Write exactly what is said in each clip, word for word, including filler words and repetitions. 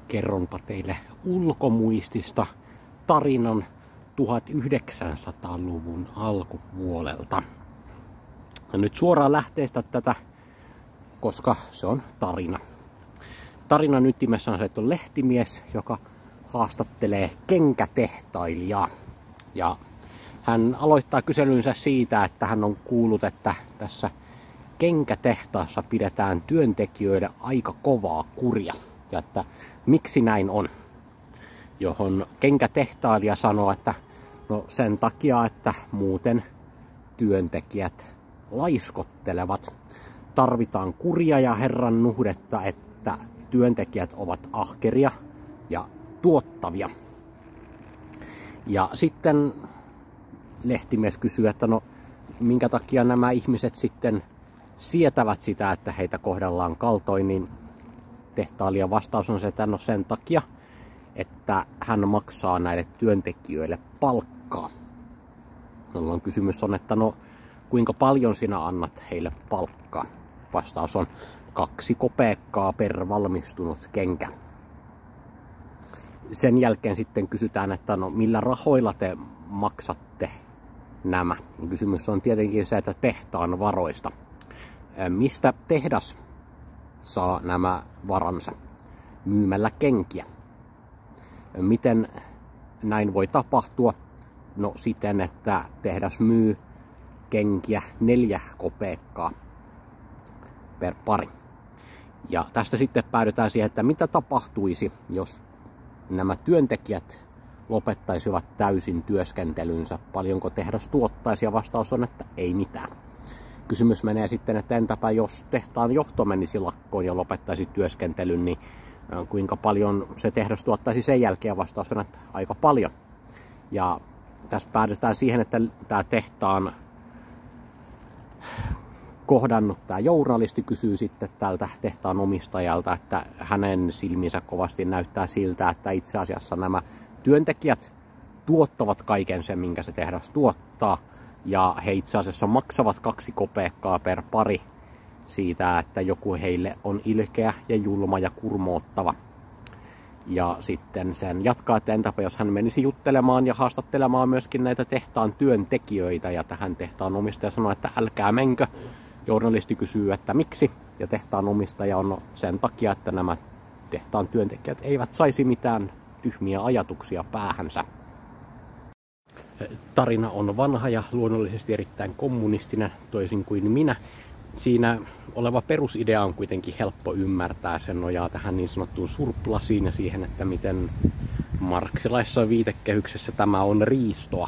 kerronpa teille ulkomuistista tarinan tuhatyhdeksänsataaluvun alkupuolelta. Ja nyt suoraan lähteestä tätä, koska se on tarina. Tarinan ytimessä on se, että on lehtimies, joka haastattelee kenkätehtailijaa. Ja hän aloittaa kyselynsä siitä, että hän on kuullut, että tässä kenkätehtaassa pidetään työntekijöiden aika kovaa kuria. Ja että miksi näin on. Johon kenkätehtailija sanoo, että no sen takia, että muuten työntekijät laiskottelevat. Tarvitaan kuria ja herran nuhdetta, että työntekijät ovat ahkeria ja tuottavia. Ja sitten lehtimies kysyy, että no minkä takia nämä ihmiset sitten sietävät sitä, että heitä kohdellaan kaltoin, niin tehtailijan vastaus on se, että no sen takia, että hän maksaa näille työntekijöille palkkaa. Jolloin kysymys on, että no kuinka paljon sinä annat heille palkkaa? Vastaus on kaksi kopeekkaa per valmistunut kenkä. Sen jälkeen sitten kysytään, että no millä rahoilla te maksatte nämä? Kysymys on tietenkin se, että tehtaan varoista. Mistä tehdas saa nämä varansa? Myymällä kenkiä. Miten näin voi tapahtua? No siten, että tehdas myy kenkiä neljä kopeekkaa per pari. Ja tästä sitten päädytään siihen, että mitä tapahtuisi, jos nämä työntekijät lopettaisivat täysin työskentelynsä. Paljonko tehdas tuottaisi? Ja vastaus on, että ei mitään. Kysymys menee sitten, että entäpä jos tehtaan johto menisi lakkoon ja lopettaisi työskentelyn, niin kuinka paljon se tehdas tuottaisi sen jälkeen? Vastaus on, että aika paljon. Ja tässä päädytään siihen, että tämä tehtaan kohdannut tämä journalisti kysyy sitten tältä tehtaan omistajalta, että hänen silminsä kovasti näyttää siltä, että itse asiassa nämä työntekijät tuottavat kaiken sen, minkä se tehdas tuottaa. Ja he itse asiassa maksavat kaksi kopeekkaa per pari siitä, että joku heille on ilkeä ja julma ja kurmoottava. Ja sitten sen jatkaa, että entäpä jos hän menisi juttelemaan ja haastattelemaan myöskin näitä tehtaan työntekijöitä. Ja tähän tehtaan omistaja sanoo, että älkää menkö. Journalisti kysyy, että miksi. Ja tehtaan omistaja on sen takia, että nämä tehtaan työntekijät eivät saisi mitään tyhmiä ajatuksia päähänsä. Tarina on vanha ja luonnollisesti erittäin kommunistinen, toisin kuin minä. Siinä oleva perusidea on kuitenkin helppo ymmärtää. Sen nojaa tähän niin sanottuun surplasiin ja siihen, että miten marxilaisessa viitekehyksessä tämä on riistoa.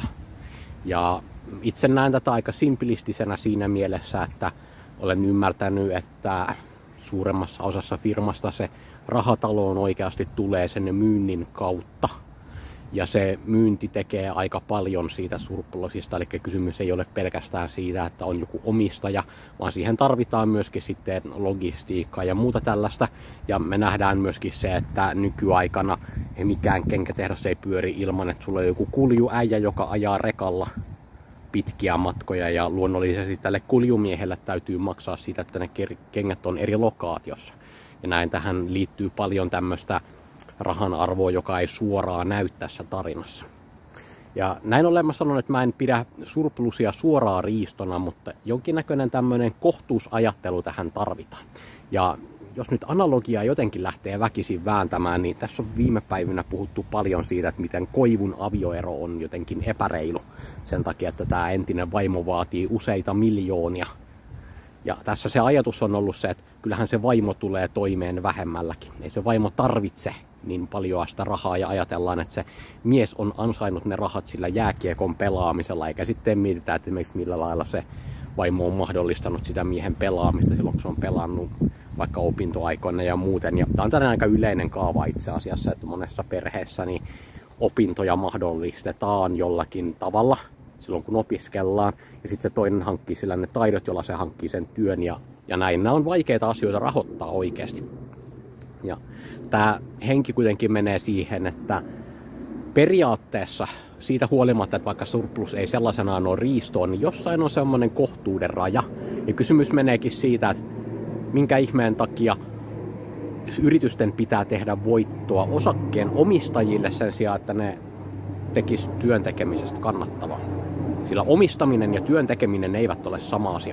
Ja itse näen tätä aika simplistisenä siinä mielessä, että olen ymmärtänyt, että suuremmassa osassa firmasta se rahataloon oikeasti tulee sen myynnin kautta. Ja se myynti tekee aika paljon siitä surplusista, eli kysymys ei ole pelkästään siitä, että on joku omistaja, vaan siihen tarvitaan myöskin sitten logistiikkaa ja muuta tällaista. Ja me nähdään myöskin se, että nykyaikana mikään kenkätehdas ei pyöri ilman, että sulla on joku kuljuäijä, joka ajaa rekalla pitkiä matkoja. Ja luonnollisesti tälle kuljumiehelle täytyy maksaa siitä, että ne kengät on eri lokaatiossa. Ja näin tähän liittyy paljon tämmöistä rahan arvoa, joka ei suoraan näy tässä tarinassa. Ja näin ollen mä sanon, että mä en pidä surplusia suoraan riistona, mutta jonkinnäköinen tämmöinen kohtuusajattelu tähän tarvitaan. Ja jos nyt analogia jotenkin lähtee väkisin vääntämään, niin tässä on viime päivinä puhuttu paljon siitä, että miten koivun avioero on jotenkin epäreilu. Sen takia, että tämä entinen vaimo vaatii useita miljoonia. Ja tässä se ajatus on ollut se, että kyllähän se vaimo tulee toimeen vähemmälläkin. Ei se vaimo tarvitse niin paljon sitä rahaa ja ajatellaan, että se mies on ansainnut ne rahat sillä jääkiekon pelaamisella, eikä sitten mietitä, että esimerkiksi millä lailla se vaimo on mahdollistanut sitä miehen pelaamista silloin, kun se on pelannut vaikka opintoaikoina ja muuten. Ja tämä on tällainen aika yleinen kaava itse asiassa, että monessa perheessä niin opintoja mahdollistetaan jollakin tavalla silloin, kun opiskellaan. Ja sitten se toinen hankkii sillä ne taidot, jolla se hankkii sen työn ja, ja näin. Nämä on vaikeita asioita rahoittaa oikeasti. Ja tämä henki kuitenkin menee siihen, että periaatteessa siitä huolimatta, että vaikka surplus ei sellaisenaan ole riistoon, niin jossain on semmoinen kohtuuden raja. Ja kysymys meneekin siitä, että minkä ihmeen takia yritysten pitää tehdä voittoa osakkeen omistajille sen sijaan, että ne tekis työn tekemisestä kannattavaa. Sillä omistaminen ja työn tekeminen eivät ole sama asia.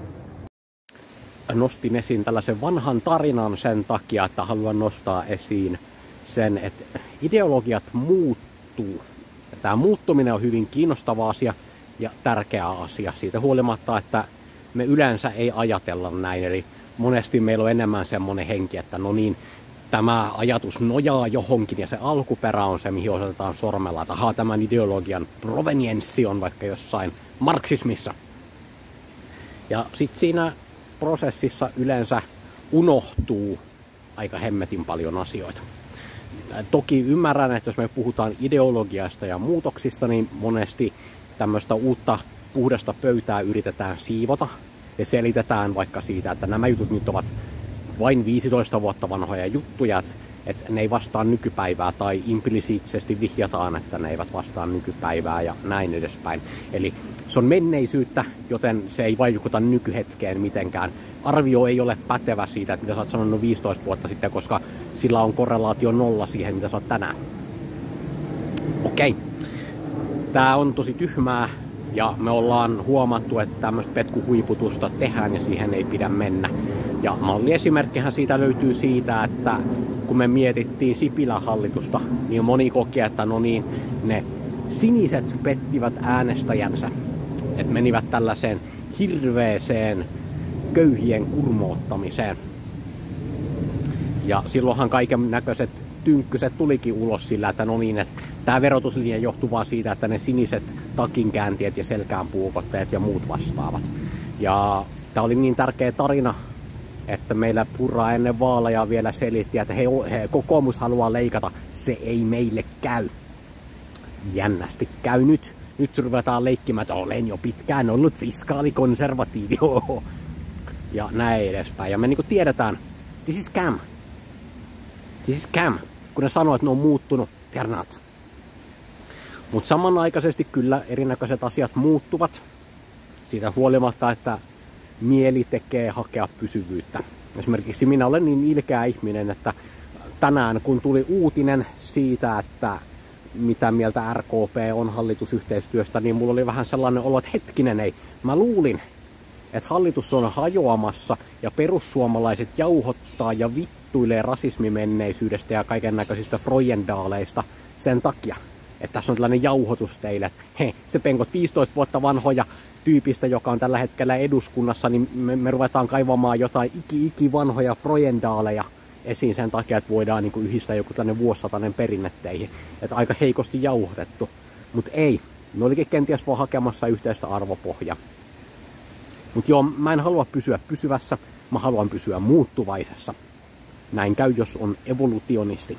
Nostin esiin tällaisen vanhan tarinan sen takia, että haluan nostaa esiin sen, että ideologiat muuttuu. Ja tämä muuttuminen on hyvin kiinnostava asia ja tärkeä asia siitä huolimatta, että me yleensä ei ajatella näin. Eli monesti meillä on enemmän semmoinen henki, että no niin, tämä ajatus nojaa johonkin ja se alkuperä on se, mihin osoitetaan sormella. Että ahaa, tämän ideologian provenienssi on vaikka jossain marksismissa. Ja sitten siinä prosessissa yleensä unohtuu aika hemmetin paljon asioita. Toki ymmärrän, että jos me puhutaan ideologiasta ja muutoksista, niin monesti tämmöistä uutta puhdasta pöytää yritetään siivota ja selitetään vaikka siitä, että nämä jutut nyt ovat vain viisitoista vuotta vanhoja juttuja, että ne ei vastaa nykypäivää tai implisiittisesti vihjataan, että ne eivät vastaa nykypäivää ja näin edespäin. Eli se on menneisyyttä, joten se ei vaikuta nykyhetkeen mitenkään. Arvio ei ole pätevä siitä, että mitä sä oot sanonut viisitoista vuotta sitten, koska sillä on korrelaatio nolla siihen, mitä sä oot tänään. Okei. Tää on tosi tyhmää ja me ollaan huomattu, että tämmöistä petkuhuiputusta tehdään ja siihen ei pidä mennä. Ja malliesimerkkihän siitä löytyy siitä, että kun me mietittiin Sipilän hallitusta, niin moni koki, että no niin, ne siniset pettivät äänestäjänsä. Että menivät tällaiseen hirveeseen köyhien kurmoottamiseen. Ja silloinhan kaiken näköiset tynkkyset tulikin ulos sillä, että no niin, että tämä verotuslinja johtuu vaan siitä, että ne siniset takinkääntiet ja selkäänpuukotteet ja muut vastaavat. Ja tämä oli niin tärkeä tarina, että meillä Purra ennen vaaleja vielä selitti, että he, he, kokoomus haluaa leikata, se ei meille käy. Jännästi käy nyt. Nyt ruvetaan leikkimään, että olen jo pitkään ollut fiskaalikonservatiivi. Ja näin edespäin. Ja me niinku tiedetään, this is scam. This is scam. Kun ne sanoo, että ne on muuttunut, they're not. Mutta samanaikaisesti kyllä erinäköiset asiat muuttuvat. Siitä huolimatta, että mieli tekee hakea pysyvyyttä. Esimerkiksi minä olen niin ilkeä ihminen, että tänään kun tuli uutinen siitä, että mitä mieltä R K P on hallitusyhteistyöstä, niin mulla oli vähän sellainen olo, että hetkinen ei. Mä luulin, että hallitus on hajoamassa ja perussuomalaiset jauhottaa ja vittuilee rasismimenneisyydestä ja kaiken näköisistä freudendaaleista sen takia, että tässä on tällainen jauhotus teille, että he, se penkot viisitoista vuotta vanhoja tyypistä, joka on tällä hetkellä eduskunnassa, niin me, me ruvetaan kaivamaan jotain iki-iki vanhoja freudendaaleja esiin sen takia, että voidaan niin kuin yhdistää joku tällainen vuosisatainen perinne teihin. Että aika heikosti jauhotettu. Mutta ei. Ne olikin kenties vaan hakemassa yhteistä arvopohjaa. Mutta joo, mä en halua pysyä pysyvässä. Mä haluan pysyä muuttuvaisessa. Näin käy, jos on evolutionisti.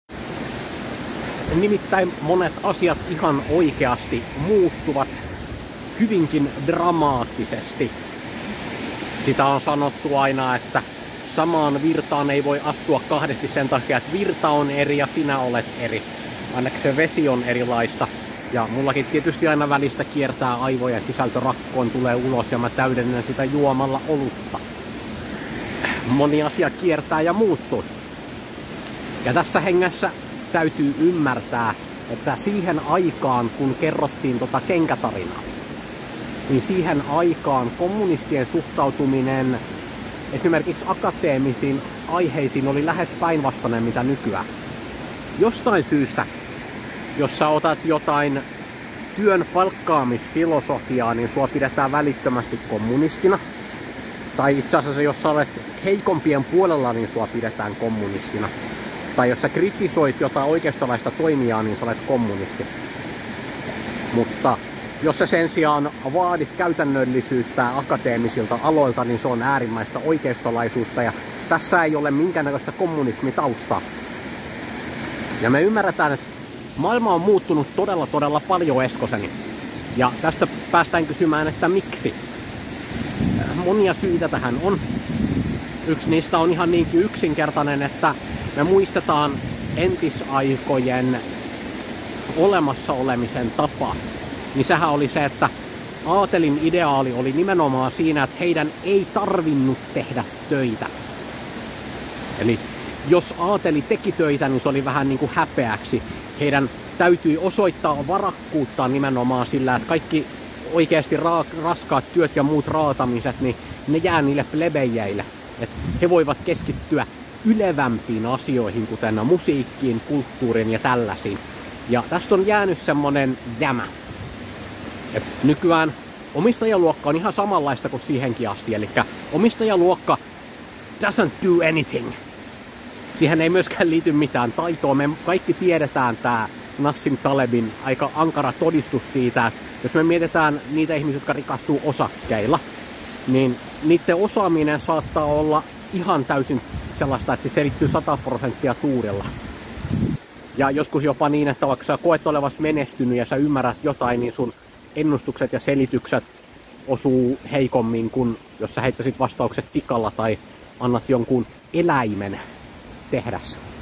Nimittäin monet asiat ihan oikeasti muuttuvat hyvinkin dramaattisesti. Sitä on sanottu aina, että samaan virtaan ei voi astua kahdesti sen takia, että virta on eri ja sinä olet eri. Ainakin se vesi on erilaista. Ja mullakin tietysti aina välistä kiertää aivoja, sisältörakkoon tulee ulos ja mä täydennän sitä juomalla olutta. Moni asia kiertää ja muuttuu. Ja tässä hengessä täytyy ymmärtää, että siihen aikaan, kun kerrottiin tota kenkätarinaa, niin siihen aikaan kommunistien suhtautuminen esimerkiksi akateemisiin aiheisiin oli lähes päinvastainen mitä nykyään. Jostain syystä, jos sä otat jotain työn palkkaamisfilosofiaa, niin sua pidetään välittömästi kommunistina. Tai itse asiassa jos sä olet heikompien puolella, niin sua pidetään kommunistina. Tai jos sä kritisoit jotain oikeistolaista toimijaa, niin sä olet kommunisti. Mutta jos sä sen sijaan vaadit käytännöllisyyttä akateemisilta aloilta, niin se on äärimmäistä oikeistolaisuutta. Ja tässä ei ole minkäännäköistä kommunismitaustaa. Ja me ymmärretään, että maailma on muuttunut todella todella paljon, Eskoseni. Ja tästä päästään kysymään, että miksi. Monia syitä tähän on. Yksi niistä on ihan niinkin yksinkertainen, että me muistetaan entisaikojen olemassa olemisen tapa. Niin sehän oli se, että aatelin ideaali oli nimenomaan siinä, että heidän ei tarvinnut tehdä töitä. Eli jos aateli teki töitä, niin se oli vähän niin kuin häpeäksi. Heidän täytyi osoittaa varakkuuttaan nimenomaan sillä, että kaikki oikeasti ra- raskaat työt ja muut raatamiset, niin ne jää niille plebejäille. Että he voivat keskittyä ylevämpiin asioihin, kuten musiikkiin, kulttuuriin ja tällaisiin. Ja tästä on jäänyt semmonen jämä. Et nykyään omistajaluokka on ihan samanlaista kuin siihenkin asti. Eli omistajaluokka doesn't do anything. Siihen ei myöskään liity mitään taitoa. Me kaikki tiedetään tää Nassim Talebin aika ankara todistus siitä, että jos me mietitään niitä ihmisiä, jotka rikastuu osakkeilla, niin niiden osaaminen saattaa olla ihan täysin sellaista, että se selittyy sata prosenttia tuurilla. Ja joskus jopa niin, että vaikka sä koet olevasi menestynyt ja sä ymmärrät jotain, niin sun ennustukset ja selitykset osuu heikommin kuin jos sä heittäisit vastaukset tikalla tai annat jonkun eläimen tehdä.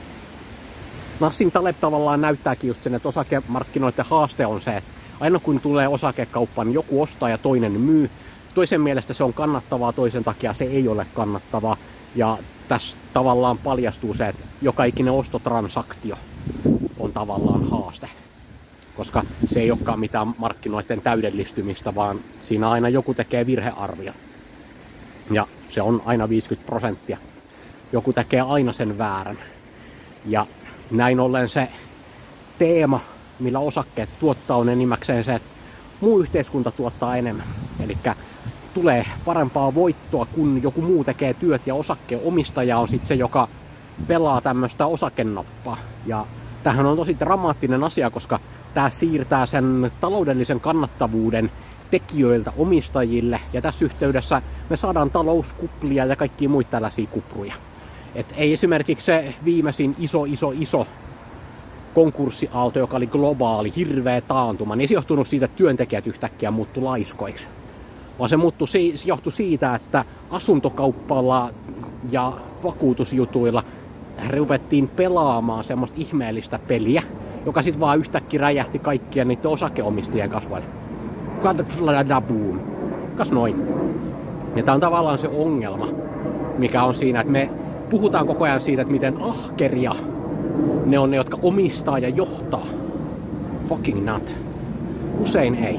Nassim Taleb tavallaan näyttääkin just sen, että osakemarkkinoiden haaste on se, että aina kun tulee osakekauppaan, niin joku ostaa ja toinen myy. Toisen mielestä se on kannattavaa, toisen takia se ei ole kannattavaa. Ja tässä tavallaan paljastuu se, että joka ikinen ostotransaktio on tavallaan haaste. Koska se ei olekaan mitään markkinoiden täydellistymistä, vaan siinä aina joku tekee virhearvio. Ja se on aina viisikymmentä prosenttia. Joku tekee aina sen väärän. Ja näin ollen se teema, millä osakkeet tuottaa, on enimmäkseen se, että muu yhteiskunta tuottaa enemmän. Eli tulee parempaa voittoa, kun joku muu tekee työt ja osakkeen omistaja on sitten se, joka pelaa tämmöistä osakennappaa. Ja tämähän on tosi dramaattinen asia, koska tämä siirtää sen taloudellisen kannattavuuden tekijöiltä omistajille. Ja tässä yhteydessä me saadaan talouskuplia ja kaikkia muita tällaisia kupruja. Et ei esimerkiksi se viimeisin iso, iso, iso konkurssiaalto, joka oli globaali, hirveä taantuma, niin se johtunut siitä, että työntekijät yhtäkkiä muuttu laiskoiksi. Vaan se, muuttui, se johtui siitä, että asuntokauppalla ja vakuutusjutuilla ruvettiin pelaamaan semmoista ihmeellistä peliä, joka sitten vaan yhtäkkiä räjähti kaikkien niiden osakeomistajien kasvoille. Boom. Kas noin. Ja tää on tavallaan se ongelma, mikä on siinä, että me puhutaan koko ajan siitä, että miten ahkeria ne on ne, jotka omistaa ja johtaa. Fucking not. Usein ei.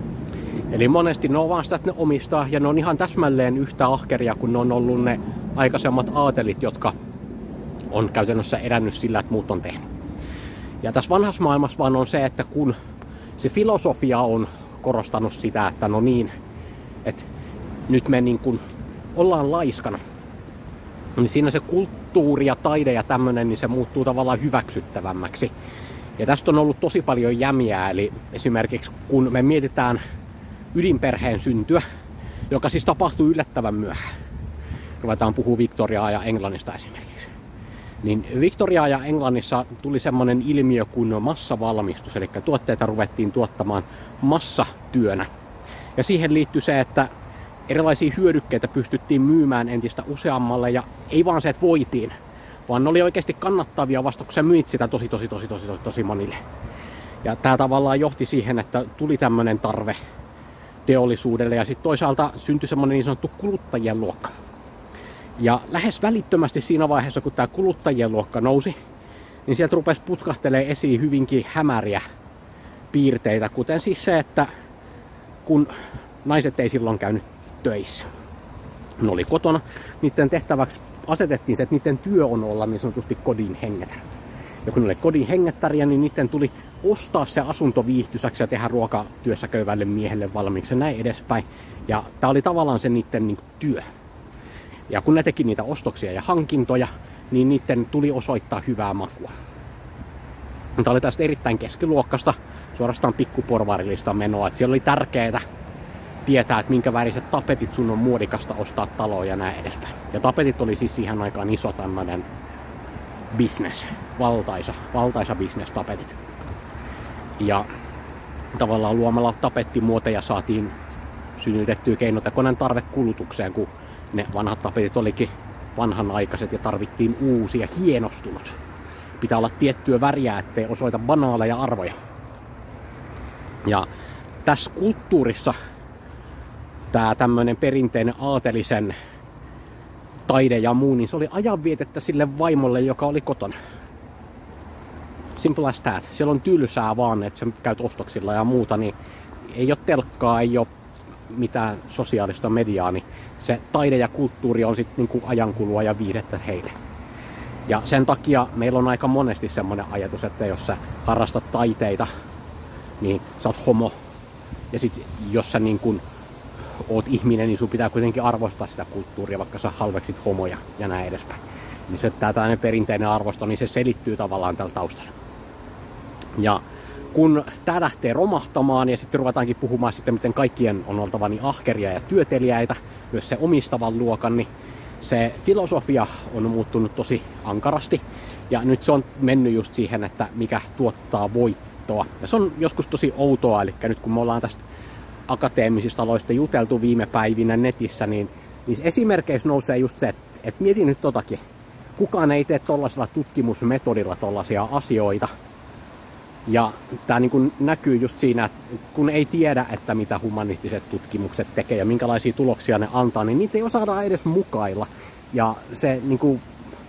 Eli monesti ne on vaan sitä, että ne omistaa, ja ne on ihan täsmälleen yhtä ahkeria, kun ne on ollut ne aikaisemmat aatelit, jotka on käytännössä elänyt sillä, että muut on tehnyt. Ja tässä vanhassa maailmassa vaan on se, että kun se filosofia on korostanut sitä, että no niin, että nyt me niin kuin ollaan laiskana, niin siinä se kulttuuri ja taide ja tämmönen, niin se muuttuu tavallaan hyväksyttävämmäksi. Ja tästä on ollut tosi paljon jämiä, eli esimerkiksi kun me mietitään ydinperheen syntyä, joka siis tapahtuu yllättävän myöhään. Ruvetaan puhua Victoriaa ja Englannista esimerkiksi. Niin Victoriaa ja Englannissa tuli semmoinen ilmiö kuin massavalmistus, eli tuotteita ruvettiin tuottamaan massatyönä. Ja siihen liittyy se, että erilaisia hyödykkeitä pystyttiin myymään entistä useammalle, ja ei vaan se, että voitiin, vaan ne oli oikeasti kannattavia vasta, kun sä myit sitä tosi, tosi, tosi, tosi, tosi, tosi monille. Ja tää tavallaan johti siihen, että tuli tämmönen tarve teollisuudelle, ja sitten toisaalta syntyi semmoinen niin sanottu kuluttajien luokka. Ja lähes välittömästi siinä vaiheessa, kun tämä kuluttajien luokka nousi, niin sieltä rupesi putkahtelemaan esiin hyvinkin hämäriä piirteitä, kuten siis se, että kun naiset ei silloin käynyt töissä, ne oli kotona, niiden tehtäväksi asetettiin se, että niiden työ on olla niin sanotusti kodin hengettäjä. Ja kun ne oli kodin hengettäjiä, niin niiden tuli ostaa se asunto viihtyisäksi ja tehdä ruoka työssä käyvälle miehelle valmiiksi ja näin edespäin. Ja tää oli tavallaan se niiden niin kuin, työ. Ja kun ne teki niitä ostoksia ja hankintoja, niin niiden tuli osoittaa hyvää makua. Tämä oli tästä erittäin keskiluokkasta, suorastaan pikkuporvarillista menoa. Että siellä oli tärkeää tietää, että minkä väriset tapetit sun on muodikasta ostaa taloja ja näin edespäin. Ja tapetit oli siis siihen aikaan iso tämmönen business, valtaisa, valtaisa business tapetit. Ja tavallaan luomalla tapettimuoteja saatiin synnytettyä keinotekoinen tarve kulutukseen, kun ne vanhat tapetit olikin vanhanaikaiset ja tarvittiin uusia, hienostunut. Pitää olla tiettyä väriä, ettei osoita banaaleja arvoja. Ja tässä kulttuurissa tämä tämmöinen perinteinen aatelisen taide ja muu, niin se oli ajanvietettä sille vaimolle, joka oli kotona. Simple as that. Siellä on tylsää vaan, että sä käyt ostoksilla ja muuta, niin ei ole telkkaa, ei ole mitään sosiaalista mediaa, niin se taide ja kulttuuri on sitten niinku ajankulua ja viihdettä heille. Ja sen takia meillä on aika monesti semmoinen ajatus, että jos sä harrastat taiteita, niin sä oot homo. Ja sit jos sä niin kun oot ihminen, niin sun pitää kuitenkin arvostaa sitä kulttuuria, vaikka sä halveksit homoja ja näin edespäin. Niin se tää tällainen perinteinen arvosto, niin se selittyy tavallaan tällä taustalla. Ja kun tää lähtee romahtamaan ja sitten ruvetaankin puhumaan sitten, miten kaikkien on oltava niin ahkeria ja työteliäitä, myös se omistavan luokan, niin se filosofia on muuttunut tosi ankarasti. Ja nyt se on mennyt just siihen, että mikä tuottaa voittoa. Ja se on joskus tosi outoa, eli nyt kun me ollaan tästä akateemisista aloista juteltu viime päivinä netissä, niin niissä esimerkkeissä nousee just se, että, että mietin nyt totakin. Kukaan ei tee tollaisella tutkimusmetodilla tollaisia asioita. Ja tämä niin kuin näkyy just siinä, että kun ei tiedä, että mitä humanistiset tutkimukset tekee ja minkälaisia tuloksia ne antaa, niin niitä ei osata edes mukailla. Ja se niin kuin,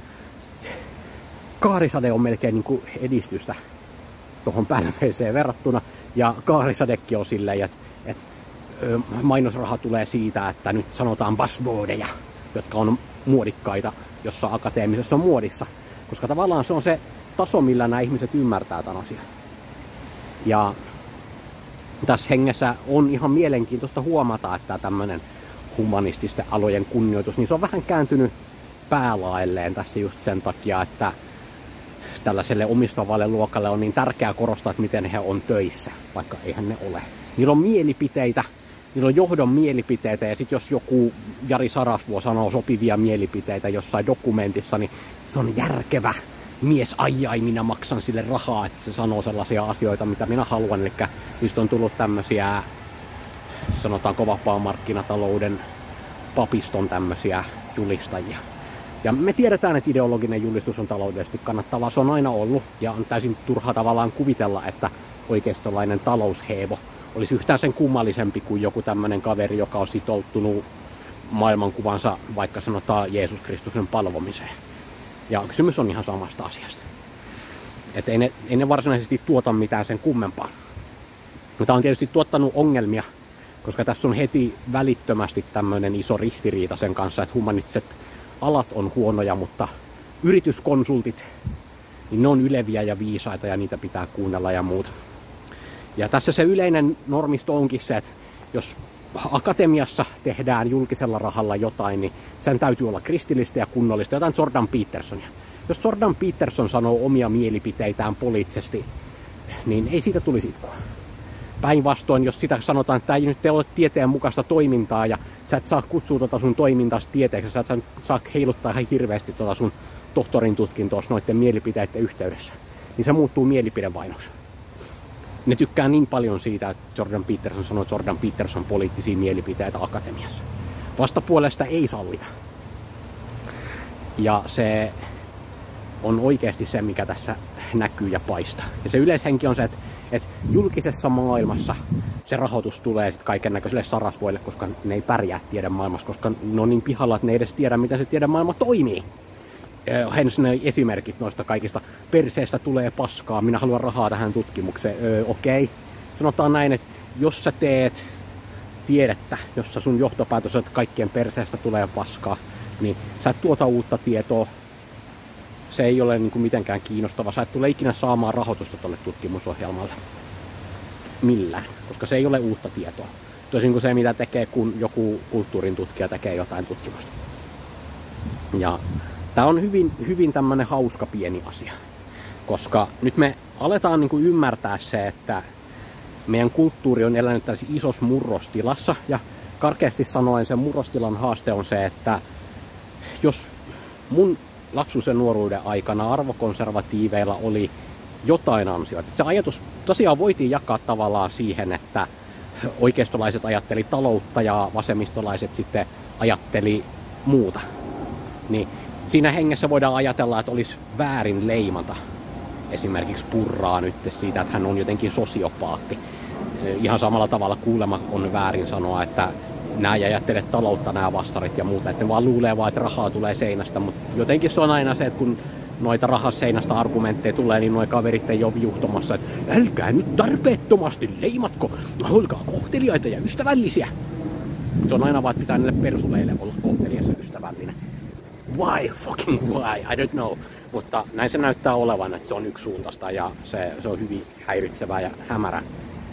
Kaarisade on melkein niin kuin edistystä tuohon pälveeseen verrattuna. Ja Kaarisadekin on silleen, että, että mainosraha tulee siitä, että nyt sanotaan buzzwordeja, jotka on muodikkaita, jossa akateemisessa on muodissa. Koska tavallaan se on se taso, millä nämä ihmiset ymmärtää tämän asian. Ja tässä hengessä on ihan mielenkiintoista huomata, että tämmöinen humanististen alojen kunnioitus, niin se on vähän kääntynyt päälaelleen tässä just sen takia, että tällaiselle omistavalle luokalle on niin tärkeää korostaa, että miten he on töissä, vaikka eihän ne ole. Niillä on mielipiteitä, niillä on johdon mielipiteitä, ja sitten jos joku Jari Sarasvuo sanoo sopivia mielipiteitä jossain dokumentissa, niin se on järkevä. Mies, ai ai, minä maksan sille rahaa, että se sanoo sellaisia asioita, mitä minä haluan. Eli niistä on tullut tämmöisiä, sanotaanko vapaan markkinatalouden papiston tämmöisiä julistajia. Ja me tiedetään, että ideologinen julistus on taloudellisesti kannattavaa. Se on aina ollut, ja on täysin turha tavallaan kuvitella, että oikeistolainen talousheevo olisi yhtään sen kummallisempi kuin joku tämmöinen kaveri, joka on sitoutunut maailmankuvansa, vaikka sanotaan Jeesus Kristuksen palvomiseen. Ja kysymys on ihan samasta asiasta. Että ei ne, ei ne varsinaisesti tuota mitään sen kummempaa. Mutta on tietysti tuottanut ongelmia, koska tässä on heti välittömästi tämmöinen iso ristiriita sen kanssa, että humanistiset alat on huonoja, mutta yrityskonsultit, niin ne on yleviä ja viisaita ja niitä pitää kuunnella ja muuta. Ja tässä se yleinen normisto onkin se, että jos akatemiassa tehdään julkisella rahalla jotain, niin sen täytyy olla kristillistä ja kunnollista, jotain Jordan Petersonia. Jos Jordan Peterson sanoo omia mielipiteitään poliittisesti, niin ei siitä tulisi itkua. Päinvastoin, jos sitä sanotaan, että tämä ei nyt ole tieteen mukaista toimintaa ja sä et saa kutsua tuota sun toimintaasi tieteeksi, sä et saa heiluttaa ihan hirveästi tuota sun tohtorin tutkintoa noiden mielipiteiden yhteydessä, niin se muuttuu mielipidevainoksi. Ne tykkää niin paljon siitä, että Jordan Peterson sanoo Jordan Peterson poliittisia mielipiteitä akatemiassa. Vastapuolesta ei sallita. Ja se on oikeasti se, mikä tässä näkyy ja paistaa. Ja se yleishenki on se, että, että julkisessa maailmassa se rahoitus tulee sitten kaiken näköisille sarasvoille, koska ne ei pärjää tiedemaailmassa, koska ne on niin pihalla, että ne ei edes tiedä, miten se tiedemaailma toimii. Hens ne esimerkit noista kaikista. Perseestä tulee paskaa, minä haluan rahaa tähän tutkimukseen. Öö, okei. Okay. Sanotaan näin, että jos sä teet tiedettä, jossa sun johtopäätös on, että kaikkien perseestä tulee paskaa, niin sä et tuota uutta tietoa. Se ei ole niin kuin mitenkään kiinnostava. Sä et tule ikinä saamaan rahoitusta tuolle tutkimusohjelmalle. Millään. Koska se ei ole uutta tietoa. Toisin kuin se, mitä tekee, kun joku kulttuurin tutkija tekee jotain tutkimusta. Ja tää on hyvin, hyvin tämmönen hauska pieni asia, koska nyt me aletaan niin kuin ymmärtää se, että meidän kulttuuri on elänyt tällaisessa isossa murrostilassa, ja karkeasti sanoen sen murrostilan haaste on se, että jos mun lapsuus- ja nuoruuden aikana arvokonservatiiveilla oli jotain ansioita, se ajatus tosiaan voitiin jakaa tavallaan siihen, että oikeistolaiset ajatteli taloutta ja vasemmistolaiset sitten ajatteli muuta, niin siinä hengessä voidaan ajatella, että olisi väärin leimata esimerkiksi Purraa nyt siitä, että hän on jotenkin sosiopaatti. Ihan samalla tavalla kuulemma on väärin sanoa, että nämä ei ajattele taloutta nämä vassarit ja muuta, että ne vaan luulee vaan, että rahaa tulee seinästä, mutta jotenkin se on aina se, että kun noita rahaseinästä argumentteja tulee, niin nuo kaverit ei ole viuhtomassa, että älkää nyt tarpeettomasti leimatko, olkaa kohteliaita ja ystävällisiä. Se on aina vaan, että pitää niille persuleille olla kohtelias ja ystävällinen. Why fucking why? I don't know. Mutta näin se näyttää olevan, että se on yksisuuntaista ja se, se on hyvin häiritsevää ja hämärä.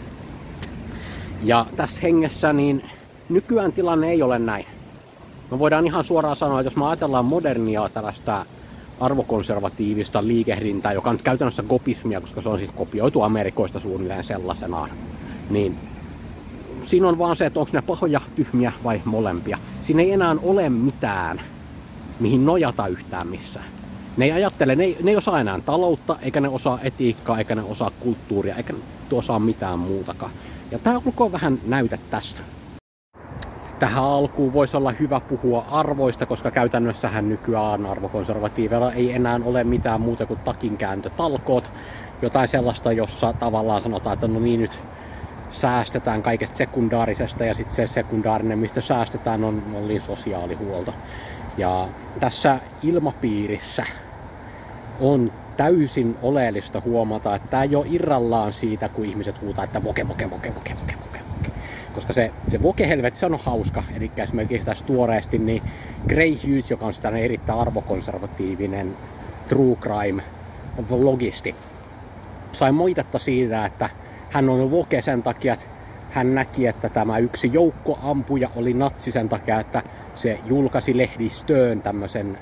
Ja tässä hengessä niin nykyään tilanne ei ole näin. Me voidaan ihan suoraan sanoa, että jos me ajatellaan modernia tällaista arvokonservatiivista liikehdintää, joka on nyt käytännössä gopismia, koska se on siis kopioitu Amerikoista suunnilleen sellaisenaan, niin siinä on vaan se, että onko ne pahoja, tyhmiä vai molempia. Siinä ei enää ole mitään, mihin nojata yhtään missään. Ne ei ajattele, ne ei, ne ei osaa enää taloutta, eikä ne osaa etiikkaa, eikä ne osaa kulttuuria, eikä ne osaa mitään muutakaan. Ja tää olkoon vähän näytä tästä. Tähän alkuun voisi olla hyvä puhua arvoista, koska käytännössähän nykyään arvokonservatiiveilla ei enää ole mitään muuta kuin takinkääntötalkoot. Jotain sellaista, jossa tavallaan sanotaan, että no niin nyt säästetään kaikesta sekundaarisesta ja sitten se sekundaarinen, mistä säästetään, on, on niin sosiaalihuolto. Ja tässä ilmapiirissä on täysin oleellista huomata, että tämä ei ole irrallaan siitä, kun ihmiset huutaa, että voke, voke, voke, voke, voke, voke. Koska se, se voke-helvetti, se on hauska. Eli esimerkiksi tässä tuoreesti, niin Gray Hughes, joka on sitä erittäin arvokonservatiivinen true crime vlogisti, sai moitetta siitä, että hän on voke sen takia, että hän näki, että tämä yksi joukkoampuja oli natsi sen takia, että se julkaisi lehdistöön tämmöisen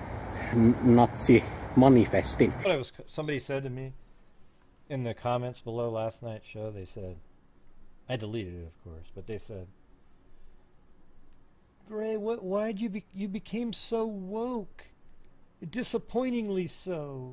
natsimanifestin. Somebody said to me in the comments below last night's show, they said, I deleted it of course, but they said, Gray, what, why'd you be, you became so woke? Disappointingly so.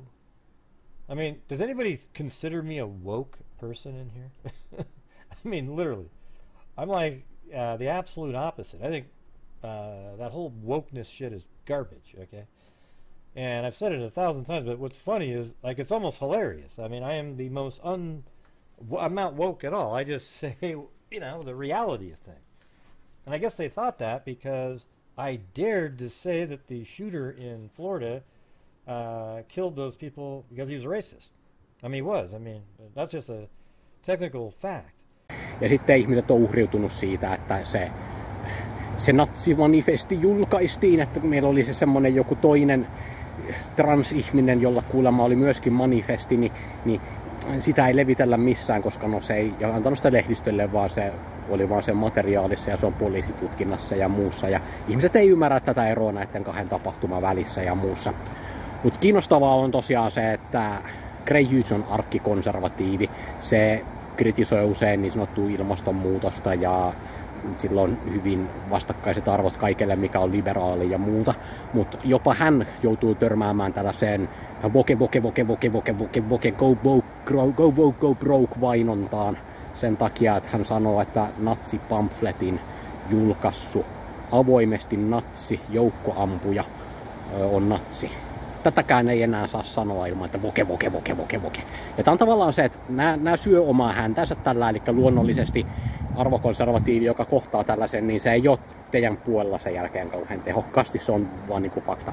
I mean, does anybody consider me a woke person in here? I mean, literally. I'm like uh, the absolute opposite. I think uh, that whole wokeness shit is garbage, okay? And I've said it a thousand times, but what's funny is, like, it's almost hilarious. I mean, I am the most un... I'm not woke at all. I just say, you know, the reality of things. And I guess they thought that because I dared to say that the shooter in Florida uh, killed those people because he was a racist. I mean, he was. I mean, that's just a technical fact. Ja sitten ihmiset on uhriutunut siitä, että se, se natsimanifesti julkaistiin, että meillä oli se semmoinen joku toinen transihminen, jolla kuulemma oli myöskin manifesti, niin, niin sitä ei levitellä missään, koska no se ei antanut sitä lehdistölle, vaan se oli vaan sen materiaalissa ja se on poliisitutkinnassa ja muussa. Ja ihmiset ei ymmärrä tätä eroa näiden kahden tapahtuman välissä ja muussa. Mutta kiinnostavaa on tosiaan se, että Gray Hughes on arkkikonservatiivi. Se kritisoi usein niin sanottua ilmastonmuutosta ja sillä on hyvin vastakkaiset arvot kaikelle, mikä on liberaali ja muuta. Mutta jopa hän joutuu törmäämään tällaiseen voke, voke, voke, voke, voke, voke, voke, go, go, go, go, go, go broke vainontaan sen takia, että hän sanoo, että natsipamfletin julkaissut avoimesti natsi joukkoampuja on natsi. Tätäkään ei enää saa sanoa ilman, että voke, voke, voke, voke, voke. Ja tämä on tavallaan se, että nämä, nämä syö omaa häntänsä tällä, eli luonnollisesti arvokonservatiivi, joka kohtaa tällaisen, niin se ei ole teidän puolella sen jälkeen kauhean tehokkaasti, se on vaan niin kuin fakta.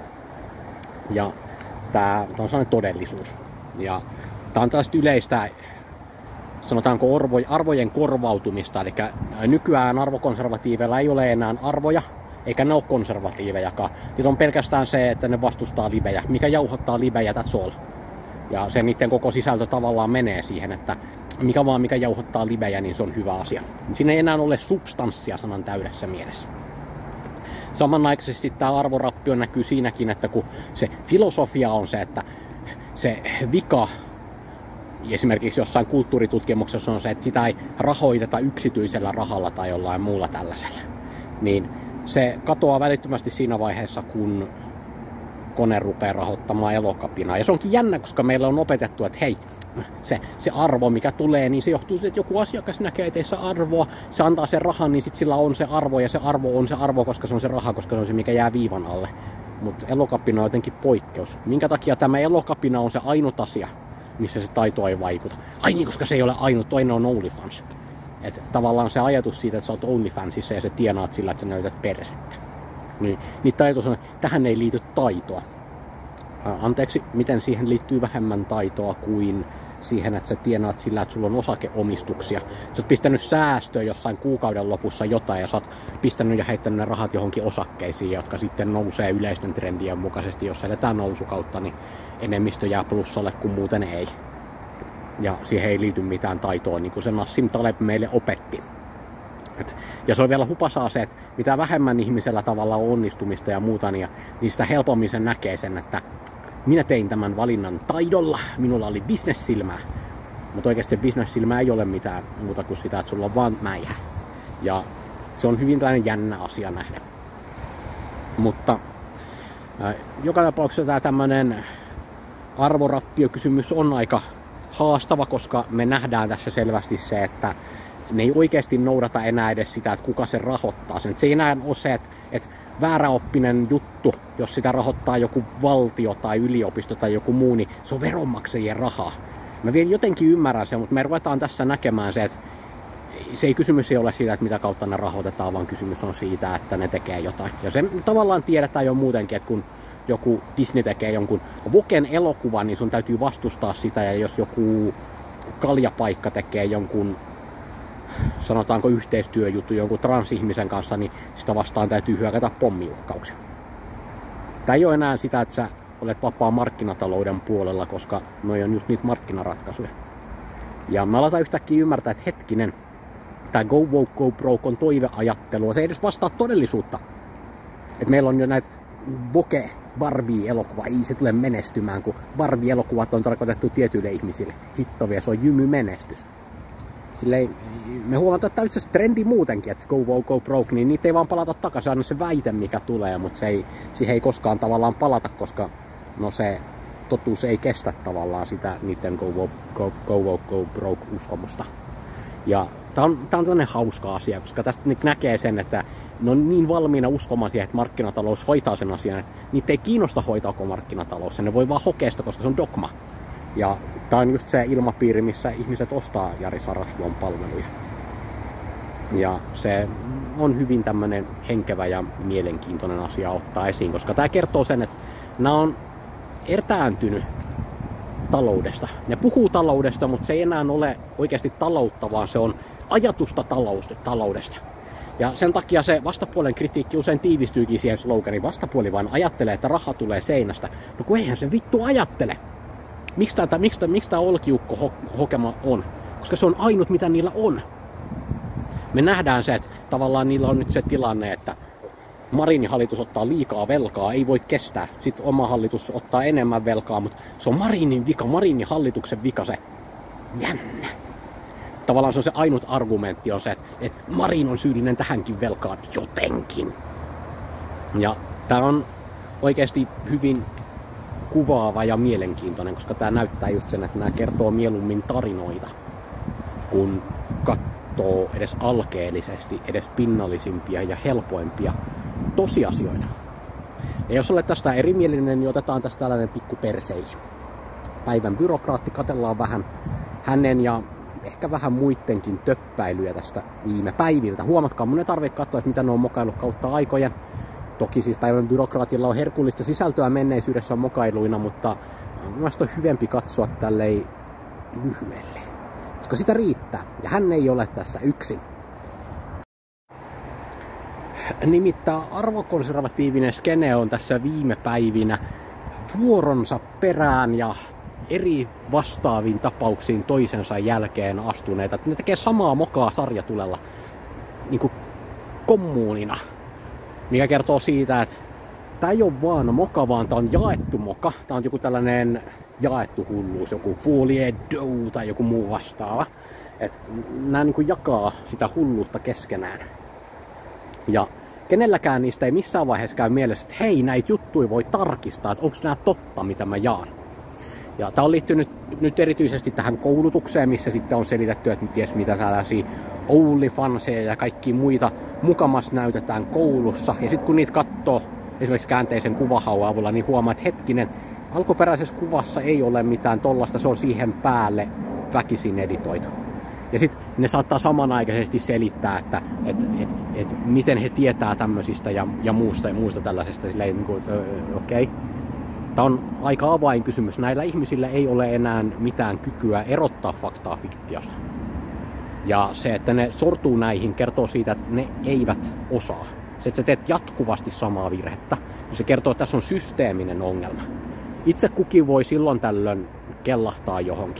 Ja tämä on sellainen todellisuus. Ja tämä on tällaista yleistä, sanotaanko arvojen korvautumista, eli nykyään arvokonservatiiveilla ei ole enää arvoja, eikä ne ole konservatiivejakaan. Niillä on pelkästään se, että ne vastustaa libejä. Mikä jauhattaa libejä, that's all. Ja se niiden koko sisältö tavallaan menee siihen, että mikä vaan mikä jauhattaa libejä, niin se on hyvä asia. Siinä ei enää ole substanssia sanan täydessä mielessä. Samanaikaisesti tämä arvorappio näkyy siinäkin, että kun se filosofia on se, että se vika, esimerkiksi jossain kulttuuritutkimuksessa on se, että sitä ei rahoiteta yksityisellä rahalla tai jollain muulla tällaisella. Niin se katoaa välittömästi siinä vaiheessa, kun kone rupeaa rahoittamaan Elokapinaa. Ja se onkin jännä, koska meillä on opetettu, että hei, se, se arvo, mikä tulee, niin se johtuu siitä, että joku asiakas näkee, että ei saa arvoa, se antaa sen rahan, niin sitten sillä on se arvo, ja se arvo on se arvo, koska se on se raha, koska se on se, mikä jää viivan alle. Mutta Elokapina on jotenkin poikkeus. Minkä takia tämä Elokapina on se ainut asia, missä se taito ei vaikuta? Ai niin, koska se ei ole ainut, toinen on OnlyFans. Että tavallaan se ajatus siitä, että sä oot OnlyFansissa ja sä tienaat sillä, että sä näytät persettä. Niin, niin ajatus on, että tähän ei liity taitoa. Anteeksi, miten siihen liittyy vähemmän taitoa kuin siihen, että sä tienaat sillä, että sulla on osakeomistuksia. Sä oot pistänyt säästöön jossain kuukauden lopussa jotain ja sä oot pistänyt ja heittänyt ne rahat johonkin osakkeisiin, jotka sitten nousee yleisten trendien mukaisesti. Jos eletään nousukautta, niin enemmistö jää plussalle, kun muuten ei. Ja siihen ei liity mitään taitoa, niin kuin se Nassim Taleb meille opetti. Et, ja se on vielä hupasaa se, että mitä vähemmän ihmisellä tavalla on onnistumista ja muuta, niin, niin sitä helpommin sen näkee sen, että minä tein tämän valinnan taidolla, minulla oli bisnessilmää. Mutta oikeasti se bisnessilmä ei ole mitään muuta kuin sitä, että sulla on vaan mäihä. Ja se on hyvin tällainen jännä asia nähdä. Mutta äh, joka tapauksessa tämä tämmöinen arvorappiokysymys on aika haastava, koska me nähdään tässä selvästi se, että ne ei oikeasti noudata enää edes sitä, että kuka se rahoittaa sen. Et se ei enää ole se, että, että vääräoppinen juttu, jos sitä rahoittaa joku valtio tai yliopisto tai joku muu, niin se on veronmaksajien rahaa. Mä vielä jotenkin ymmärrän sen, mutta me ruvetaan tässä näkemään se, että se ei kysymys ei ole siitä, että mitä kautta ne rahoitetaan, vaan kysymys on siitä, että ne tekee jotain. Ja se tavallaan tiedetään jo muutenkin, että kun joku Disney tekee jonkun Voken elokuvan, niin sun täytyy vastustaa sitä, ja jos joku kaljapaikka tekee jonkun, sanotaanko yhteistyöjuttu jonkun transihmisen kanssa, niin sitä vastaan täytyy hyökätä pommiuhkauksia. Tämä ei ole enää sitä, että sä olet vapaa markkinatalouden puolella, koska noi on just niitä markkinaratkaisuja. Ja me aletaan yhtäkkiä ymmärtää, että hetkinen, tämä Go Woke Go Broke on toiveajattelua, se ei edes vastaa todellisuutta. Että meillä on jo näitä Voke Barbie-elokuva, ei se tule menestymään, kun Barbie-elokuvat on tarkoitettu tietyille ihmisille. Hittovia, se on jymy-menestys. Silleen, me huomataan, että tämä on itse asiassa trendi muutenkin, että Go Woke Go Broke, niin niitä ei vaan palata takaisin, aina se väite, mikä tulee, mutta se ei, siihen ei koskaan tavallaan palata, koska no se totuus ei kestä tavallaan sitä niiden Go Woke Go, go, go, go Broke uskomusta. Ja tämä on, tämä on tämmöinen hauska asia, koska tästä näkee sen, että ne on niin valmiina uskomaan siihen, että markkinatalous hoitaa sen asian, että niitä ei kiinnosta hoitaa koko markkinatalous, ne voi vaan hokea sitä, koska se on dogma. Ja tämä on just se ilmapiiri, missä ihmiset ostaa Jari Sarasvuon palveluja. Ja se on hyvin tämmöinen henkevä ja mielenkiintoinen asia ottaa esiin, koska tämä kertoo sen, että nämä on etääntynyt taloudesta. Ne puhuu taloudesta, mutta se ei enää ole oikeasti taloutta, vaan se on ajatusta taloudesta. Ja sen takia se vastapuolen kritiikki usein tiivistyykin siihen sloganiin. Vastapuoli vaan ajattelee, että raha tulee seinästä. No kun eihän se vittu ajattele. Miksi tämä, miksi, miksi tämä olkiukko ho, hokema on? Koska se on ainut, mitä niillä on. Me nähdään se, että tavallaan niillä on nyt se tilanne, että Marinin hallitus ottaa liikaa velkaa, ei voi kestää. Sitten oma hallitus ottaa enemmän velkaa, mutta se on Marinin vika, Marinin hallituksen vika se jännä. Tavallaan se on se ainut argumentti on se, että, että Marin on syyllinen tähänkin velkaan jotenkin. Ja tämä on oikeasti hyvin kuvaava ja mielenkiintoinen, koska tämä näyttää just sen, että nämä kertoo mieluummin tarinoita, kun katsoo edes alkeellisesti, edes pinnallisimpia ja helpoimpia tosiasioita. Ja jos olet tästä erimielinen, niin otetaan tästä tällainen pikku perseili. Päivän byrokraatti, katsellaan vähän hänen ja ehkä vähän muidenkin töppäilyjä tästä viime päiviltä. Huomatkaa, mun ei tarvitse katsoa, että mitä ne on mokaillut kautta aikojen. Toki siis päivän byrokraatilla on herkullista sisältöä menneisyydessä mokailuina, mutta mielestäni on hyvempi katsoa tälleen lyhyelle. Koska sitä riittää, ja hän ei ole tässä yksin. Nimittäin arvokonservatiivinen skene on tässä viime päivinä vuoronsa perään ja eri vastaaviin tapauksiin toisensa jälkeen astuneita. Ne tekee samaa mokaa sarjatulella niin kuin kommuunina, mikä kertoo siitä, että tämä ei ole vaan moka, vaan tämä on jaettu moka. Tämä on joku tällainen jaettu hulluus, joku folie dough tai joku muu vastaava. Että nämä niin kuin jakaa sitä hulluutta keskenään. Ja kenelläkään niistä ei missään vaiheessa käy mielessä, että hei, näitä juttuja voi tarkistaa, että onko nämä totta, mitä mä jaan. Ja tämä on liittynyt nyt erityisesti tähän koulutukseen, missä sitten on selitetty, että ties mitä tällaisia OnlyFanseja ja kaikki muita mukamas näytetään koulussa. Ja sitten kun niitä katsoo esimerkiksi käänteisen kuvahaun avulla, niin huomaa, että hetkinen, alkuperäisessä kuvassa ei ole mitään tollasta, se on siihen päälle väkisin editoitu. Ja sitten ne saattaa samanaikaisesti selittää, että et, et, et, miten he tietää tämmöisistä ja, ja muusta, ja muusta tällaisesta. Silleen, niin kuin, okei. Okay. Tämä on aika avainkysymys. Näillä ihmisillä ei ole enää mitään kykyä erottaa faktaa fiktiosta. Ja se, että ne sortuu näihin, kertoo siitä, että ne eivät osaa. Se, että sä teet jatkuvasti samaa virhettä, niin se kertoo, että tässä on systeeminen ongelma. Itse kukin voi silloin tällöin kellahtaa johonkin.